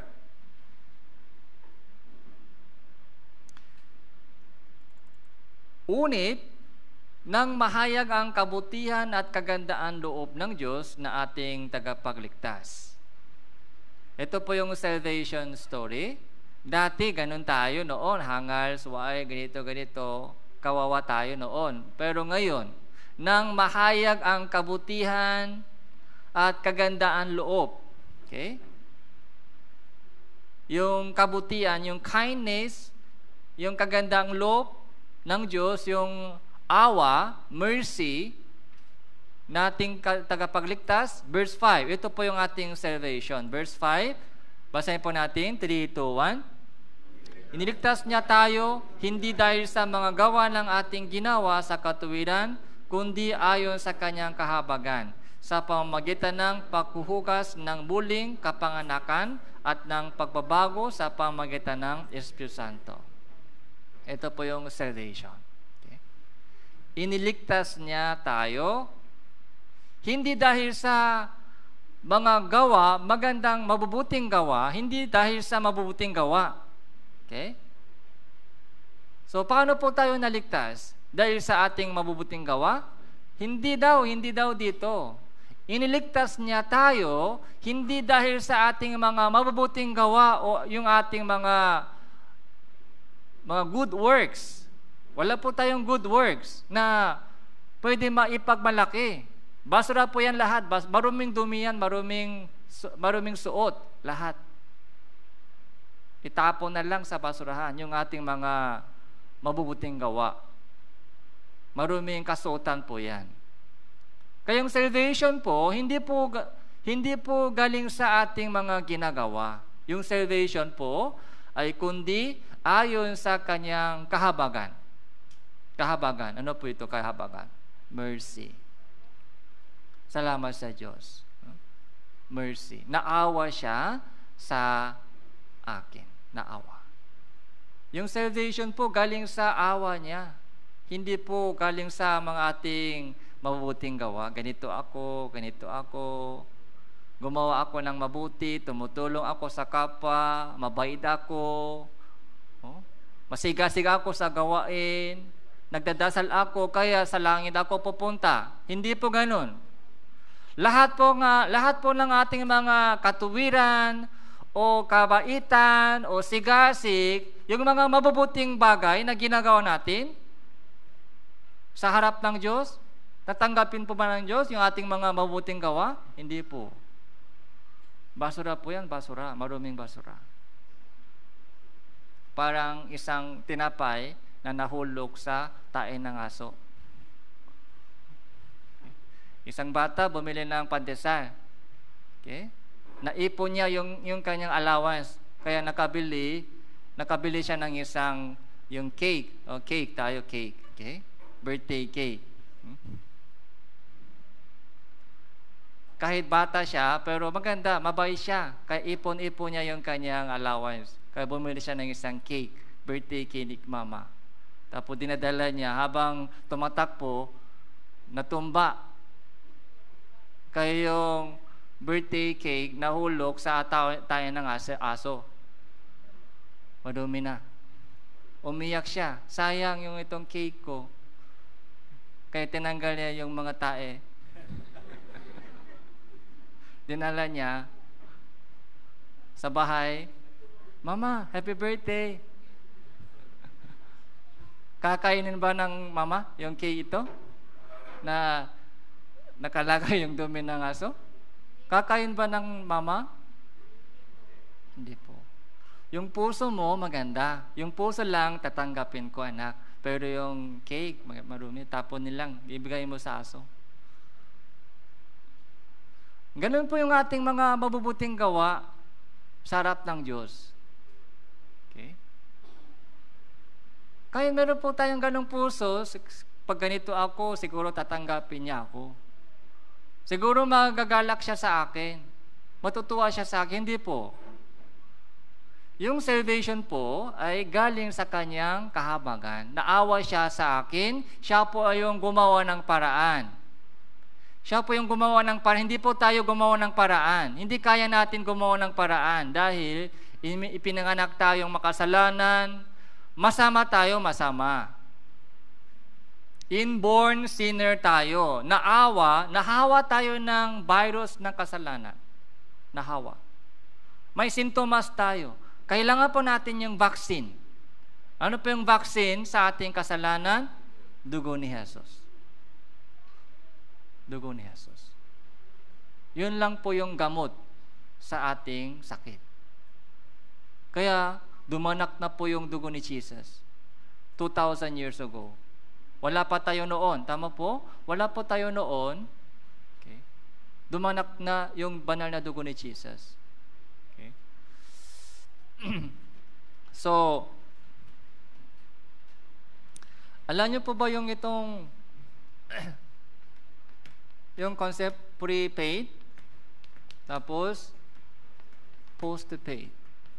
"Unit, nang mahayag ang kabutihan at kagandaan loob ng Diyos na ating tagapagligtas." Ito po yung salvation story. Dati, ganun tayo noon. Hangal, suway, ganito, kawawa tayo noon. Pero ngayon, nang mahayag ang kabutihan at kagandaan loob. Okay? Yung kabutihan, yung kindness, yung kagandang loob ng Diyos, yung awa, mercy, nating tagapagligtas. Verse 5, ito po yung ating salvation. Verse 5, basahin po natin, 3, 2, 1. "Iniligtas niya tayo, hindi dahil sa mga gawa ng ating ginawa sa katuwiran, kundi ayon sa kanyang kahabagan, sa pamamagitan ng paghuhugas ng muling kapanganakan at ng pagbabago sa pamamagitan ng Espiritu Santo." Ito po yung salvation. Iniligtas niya tayo, hindi dahil sa mga gawa, magandang, mabubuting gawa, hindi dahil sa mabubuting gawa. Okay? So, paano po tayo naligtas? Dahil sa ating mabubuting gawa? Hindi daw dito. Iniligtas niya tayo, hindi dahil sa ating mga mabubuting gawa o yung ating mga good works. Wala po tayong good works na pwede maipagmalaki. Basura po yan lahat. Maruming dumi yan, maruming suot. Lahat. Itapon na lang sa basurahan yung ating mga mabubuting gawa. Maruming kasuotan po yan. Kayong salvation po, hindi po galing sa ating mga ginagawa. Yung salvation po ay kundi ayon sa kanyang kahabagan. Kahabagan. Ano po ito kahabagan? Mercy. Salamat sa Diyos. Mercy. Naawa siya sa akin. Naawa. Yung salvation po galing sa awa niya. Hindi po galing sa mga ating mabubuting gawa. Ganito ako. Gumawa ako ng mabuti. Tumutulong ako sa kapwa. Mabait ako. Masigasig ako sa gawain. Nagdadasal ako, kaya sa langit ako pupunta. Hindi po ganun. Lahat po ng ating mga katuwiran o kabaitan o sigasig, yung mga mabubuting bagay na ginagawa natin sa harap ng Diyos, tatanggapin po ba ng Diyos yung ating mga mabubuting gawa? Hindi po. Basura po yan, basura. Maruming basura. Parang isang tinapay na nahulog sa tae ng aso. Isang bata bumili ng pandesal. Okay? Naipon niya yung kanyang allowance. Kaya nakabili siya ng isang yung cake. Cake. Okay? Birthday cake. Kahit bata siya, pero maganda, mabait siya. Kaya ipon-ipon niya yung kanyang allowance. Kaya bumili siya ng isang cake. Birthday cake ni Mama. Tapos dinadala niya, habang tumatakbo, natumba. Kaya yung birthday cake nahulog sa tayo ng aso. Madumi na. Umiyak siya. Sayang yung itong cake ko. Kaya tinanggal niya yung mga tae. Dinala niya sa bahay. Mama, happy birthday. Kakainin ba ng mama yung cake ito? Na nakalagay yung dumi ng aso? Kakain ba ng mama? Hindi po. Yung puso mo, maganda. Yung puso lang, tatanggapin ko, anak. Pero yung cake, marumi, tapon nilang, ibigay mo sa aso. Ganun po yung ating mga mabubuting gawa sa harap ng Diyos. Okay? Kaya meron po tayong ganung puso, pag ganito ako, siguro tatanggapin niya ako. Siguro magagalak siya sa akin. Matutuwa siya sa akin. Hindi po. Yung salvation po ay galing sa kanyang kahabagan. Naawa siya sa akin, siya po ay yung gumawa ng paraan. Siya po yung gumawa ng paraan. Hindi po tayo gumawa ng paraan. Hindi kaya natin gumawa ng paraan dahil ipinanganak tayong makasalanan, masama tayo, masama. Inborn sinner tayo. Nahawa tayo ng virus ng kasalanan. Nahawa. May sintomas tayo. Kailangan po natin yung vaccine. Ano po yung vaccine sa ating kasalanan? Dugo ni Jesus. Dugo ni Jesus. Yun lang po yung gamot sa ating sakit. Kaya, dumanak na po yung dugo ni Jesus 2,000 years ago. Wala pa tayo noon. Tama po? Wala po tayo noon. Okay. Dumanak na yung banal na dugo ni Jesus. Okay. So, alam niyo po ba yung itong yung concept prepaid tapos postpaid?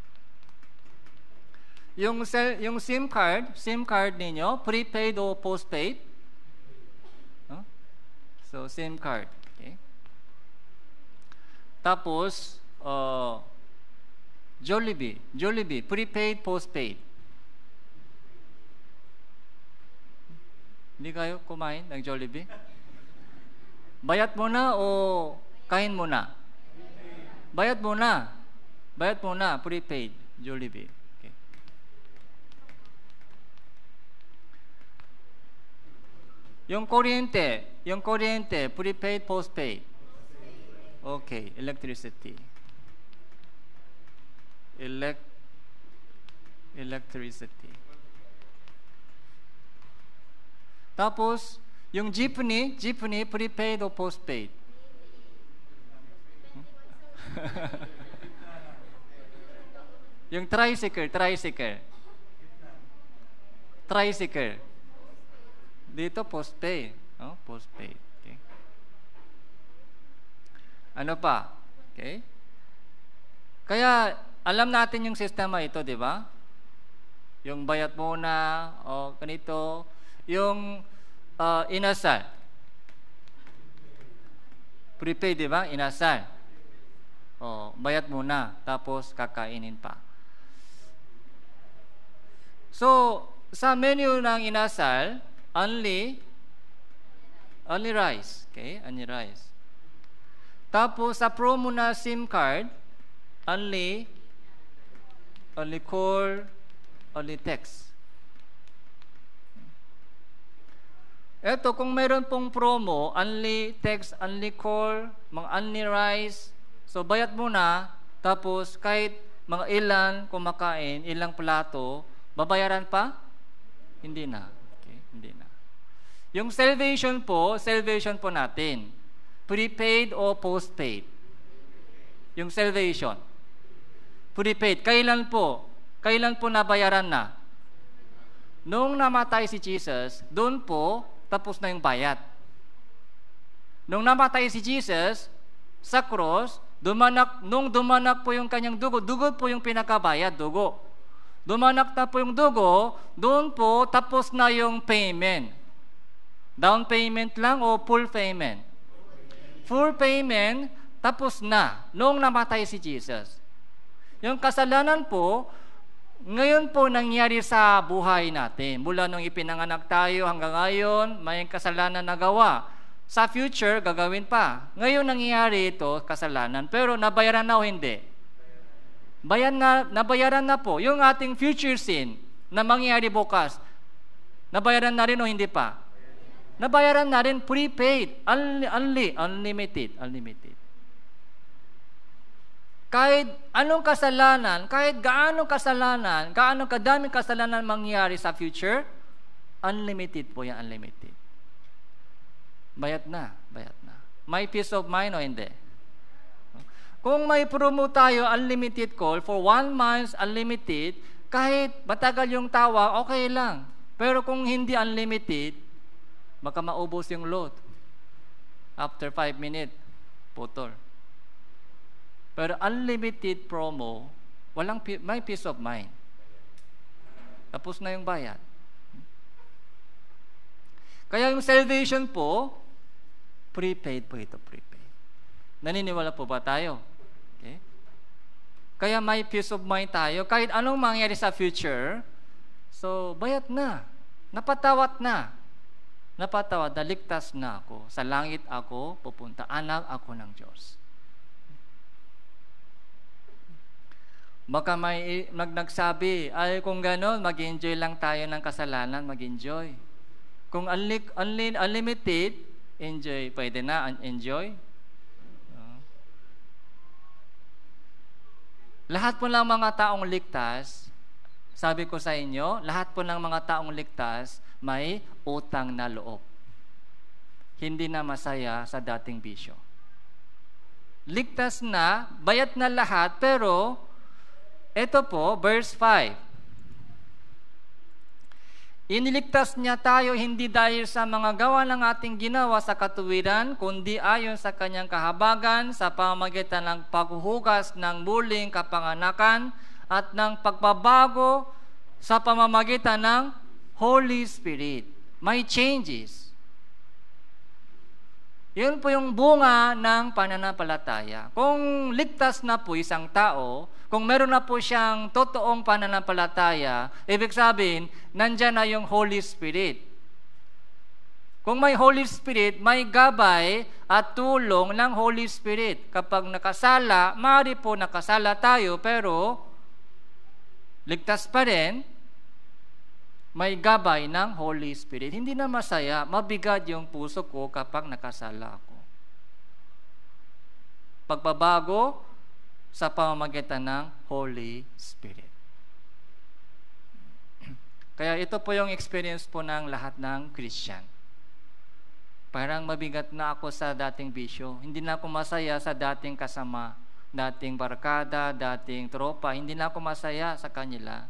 Yung SIM card ninyo, prepaid o postpaid? Huh? So, SIM card. Okay. Tapos, Jollibee, prepaid, postpaid. Hindi kayo kumain ng Jollibee? Bayat muna o kain muna? Bayat muna. Bayat muna, prepaid, Jollibee. Yung kuryente, prepaid, postpaid. Okay, electricity. Electricity. Tapos, yung jeepney, prepaid o postpaid? Yung tricycle. Dito, postpaid. Oh, postpaid. Okay. Ano pa? Okay. Kaya, alam natin yung sistema ito, di ba? Yung bayat muna, o ganito. Yung inasal. Prepaid, di ba? Inasal. O, bayat muna, tapos kakainin pa. So, sa menu ng inasal, only rice. Okay? Only rice. Tapos, sa promo na SIM card, only call, only text. Eto, kung mayroon pong promo, only text, only call, mga only rice, so bayat muna, tapos kahit mga ilan kumakain, ilang plato, babayaran pa? Hindi na. Okay? Hindi na. Yung salvation po natin. Prepaid o postpaid? Yung salvation. Prepaid. Kailan po nabayaran na? Nung namatay si Jesus, doon po, tapos na yung bayad. Nung namatay si Jesus, sa cross, nung dumanak po yung kanyang dugo po yung pinakabayad, dugo. Dumanak na po yung dugo, doon po, tapos na yung payment. Down payment lang o full payment? Full payment, tapos na, nung namatay si Jesus. Yung kasalanan po, ngayon po nangyari sa buhay natin. Mula nung ipinanganak tayo hanggang ngayon, may kasalanan na gawa. Sa future, gagawin pa. Ngayon nangyayari ito, kasalanan. Pero nabayaran na o hindi? nabayaran na po yung ating future sin na mangyayari bukas. Nabayaran na rin o hindi pa? Nabayaran na rin, prepaid, unlimited. Kahit anong kasalanan, kahit gaano kadaming kasalanan mangyari sa future, unlimited po yan, unlimited. Bayad na. May peace of mind o hindi? Kung may promo tayo, unlimited call, for 1 month, unlimited, kahit matagal yung tawa, okay lang. Pero kung hindi unlimited, baka maubos yung load. After 5 minutes, putol. Pero unlimited promo, may peace of mind. Tapos na yung bayad. Kaya yung salvation po, prepaid po ito, prepaid. Naniniwala po ba tayo? Okay? Kaya may peace of mind tayo. Kahit anong mangyari sa future, so bayad na. Napatawad, naligtas na ako. Sa langit ako pupunta. Anak ako ng Diyos. Baka may nagsabi, ay kung gano'n, mag-enjoy lang tayo ng kasalanan, mag-enjoy. Kung unlimited, enjoy. Pwede na, enjoy. Lahat po ng mga taong ligtas, sabi ko sa inyo, lahat po ng mga taong ligtas, may utang na loob. Hindi na masaya sa dating bisyo. Ligtas na, bayad na lahat, pero ito po, verse 5. Iniligtas niya tayo hindi dahil sa mga gawa ng ating ginawa sa katuwiran, kundi ayon sa kanyang kahabagan sa pamamagitan ng paghuhugas ng muling kapanganakan at ng pagbabago sa pamamagitan ng Holy Spirit. May changes. Yun po yung bunga ng pananampalataya. Kung ligtas na po isang tao, kung meron na po siyang totoong pananampalataya, ibig sabihin, nandyan na yung Holy Spirit. Kung may Holy Spirit, may gabay at tulong ng Holy Spirit. Kapag nakasala, maaari po nakasala tayo, pero ligtas pa rin, may gabay ng Holy Spirit. Hindi na masaya, mabigat yung puso ko kapag nakasala ako. Pagbabago sa pamamagitan ng Holy Spirit. Kaya ito po yung experience po ng lahat ng Christian. Parang mabigat na ako sa dating bisyo. Hindi na ako masaya sa dating kasama, dating barkada, dating tropa. Hindi na ako masaya sa kanila.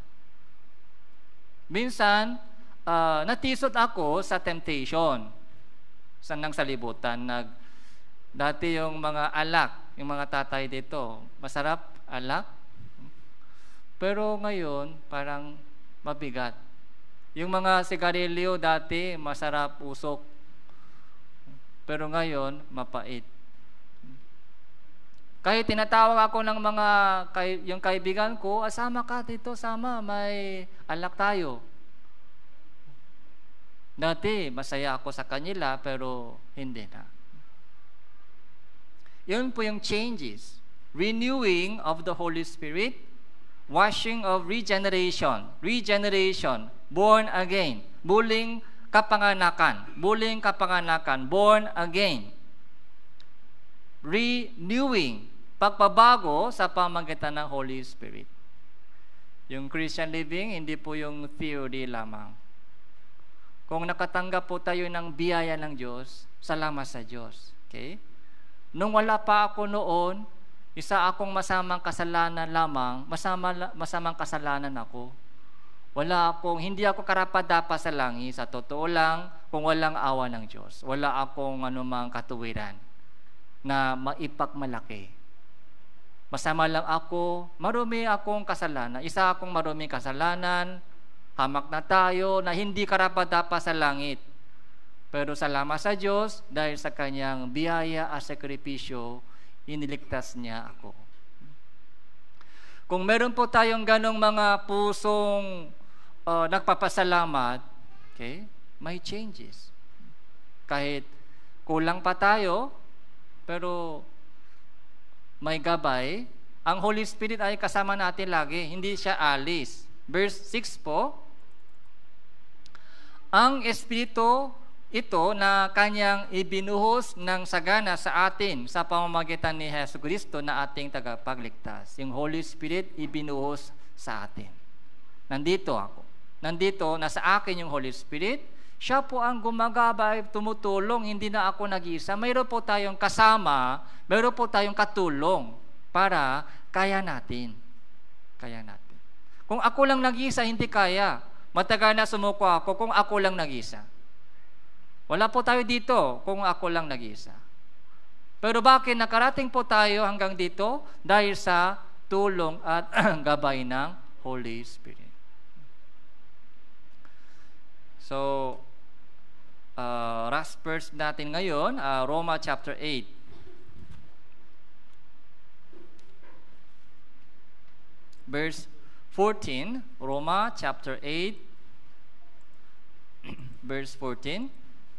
Minsan, natisod ako sa temptation. Nang salibutan. Dati yung mga alak, yung mga tatay dito, masarap alak. Pero ngayon, parang mabigat. Yung mga sigarilyo dati, masarap usok. Pero ngayon, mapait. Kahit tinatawag ako ng yung kaibigan ko, sama ka dito, sama, may alak tayo. Dati, masaya ako sa kanila, pero hindi na. Yun po yung changes. Renewing of the Holy Spirit, washing of regeneration, born again, muling kapanganakan, born again. Renewing, pagbabago sa pamamagitan ng Holy Spirit. Yung Christian living, hindi po yung theory lamang. Kung nakatanggap po tayo ng biyaya ng Diyos, salamat sa Diyos. Okay? Nung wala pa ako noon, isa akong masamang kasalanan lamang, masamang kasalanan ako. Hindi ako karapat-dapat sa langit, sa totoo lang, kung walang awa ng Diyos. Wala akong anumang katuwiran na maipagmalaki. Masama lang ako, marumi akong kasalanan. Isa akong maruming kasalanan, hamak na tayo na hindi karapat-dapat sa langit. Pero salamat sa Diyos, dahil sa kanyang biyaya at sakripisyo, iniligtas niya ako. Kung meron po tayong ganong mga pusong nagpapasalamat, okay, may changes. Kahit kulang pa tayo, pero may gabay, Ang Holy Spirit ay kasama natin lagi, hindi siya alis. Verse 6 po, ang Espiritu ito na kanyang ibinuhos ng sagana sa atin sa pamamagitan ni Jesucristo na ating tagapagligtas. Yung Holy Spirit ibinuhos sa atin. Nandito ako. Nandito, nasa akin yung Holy Spirit. Siya po ang gumagabay, tumutulong, hindi na ako nag-isa. Mayroon po tayong kasama, mayroon po tayong katulong para kaya natin. Kaya natin. Kung ako lang nag-isa, hindi kaya. Matagal na sumuko ako kung ako lang nag-isa. Wala po tayo dito kung ako lang nag-isa. Pero bakit nakarating po tayo hanggang dito? Dahil sa tulong at gabay ng Holy Spirit. So, last verse natin ngayon, Roma chapter 8. Verse 14, Roma chapter 8, verse 14.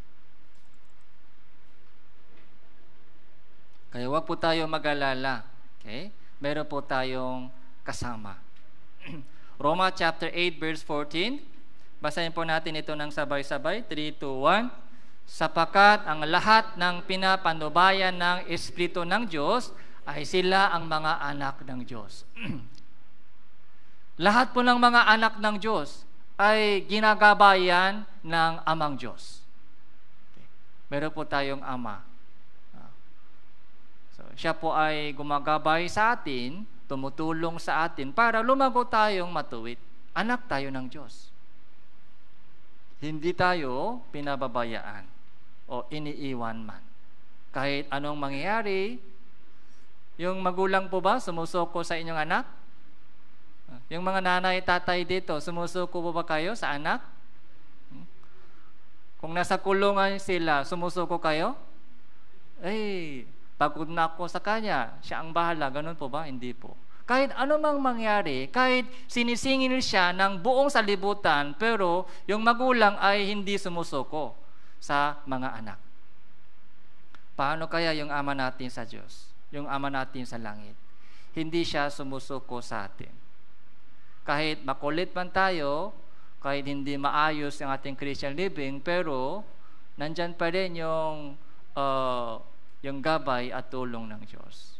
Kaya wag po tayo mag-alala. Okay? Meron po tayong kasama. Roma chapter 8, verse 14. Basahin po natin ito ng sabay-sabay. 3, 2, 1. Sapagkat ang lahat ng pinapanubayan ng Espiritu ng Diyos ay sila ang mga anak ng Diyos. Lahat po ng mga anak ng Diyos ay ginagabayan ng Amang Diyos. Okay. Meron po tayong Ama. So, siya po ay gumagabay sa atin, tumutulong sa atin para lumago tayong matuwid. Anak tayo ng Diyos. Hindi tayo pinababayaan o iniiwan man. Kahit anong mangyayari, yung magulang po ba sumusuko sa inyong anak? Yung mga nanay, tatay dito, sumusuko po ba kayo sa anak? Kung nasa kulungan sila, sumusuko kayo? Pagod na ako sa kanya, siya ang bahala. Ganun po ba? Hindi po. Kahit ano mang mangyari, kahit sinisingil siya ng buong salibutan, pero yung magulang ay hindi sumusuko sa mga anak. Paano kaya yung ama natin sa Diyos? Yung ama natin sa langit? Hindi siya sumusuko sa atin. Kahit makulit man tayo, kahit hindi maayos ang ating Christian living, pero nandyan pa rin yung gabay at tulong ng Diyos.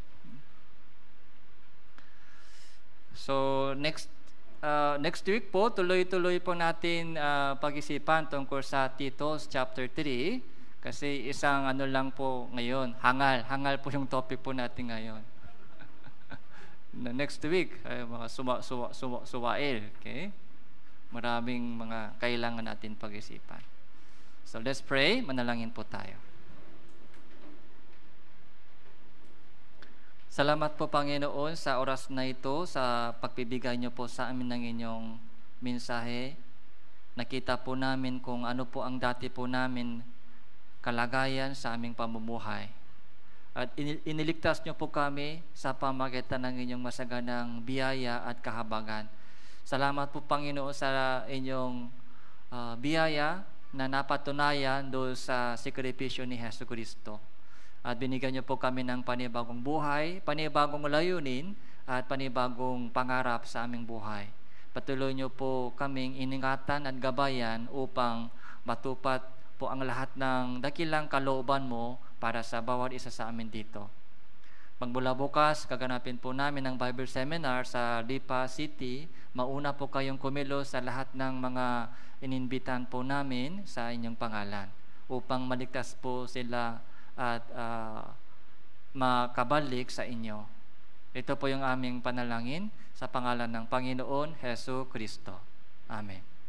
So, next week po, tuloy-tuloy po natin pag-isipan tungkol sa Titus chapter 3, kasi isang lang po ngayon, hangal po yung topic po natin ngayon. Next week, ay mga suwail, okay? Maraming mga kailangan natin pag-isipan. So let's pray, manalangin po tayo. Salamat po Panginoon sa oras na ito, sa pagbibigay niyo po sa amin ng inyong mensahe. Nakita po namin kung ano po ang dati po namin kalagayan sa aming pamumuhay. At iniligtas niyo po kami sa pamagitan ng inyong masaganang biyaya at kahabagan. Salamat po Panginoon sa inyong biyaya na napatunayan doon sa sakripisyo ni Jesucristo. At binigyan niyo po kami ng panibagong buhay, panibagong layunin, at panibagong pangarap sa aming buhay. Patuloy niyo po kaming iningatan at gabayan upang matupad po ang lahat ng dakilang kalooban mo para sa bawat isa sa amin dito. Magmula bukas, gaganapin po namin ang Bible Seminar sa Lipa City. Mauna po kayong kumilos sa lahat ng mga ininbitan po namin sa inyong pangalan upang maligtas po sila at makabalik sa inyo. Ito po yung aming panalangin sa pangalan ng Panginoon Jesucristo. Amen.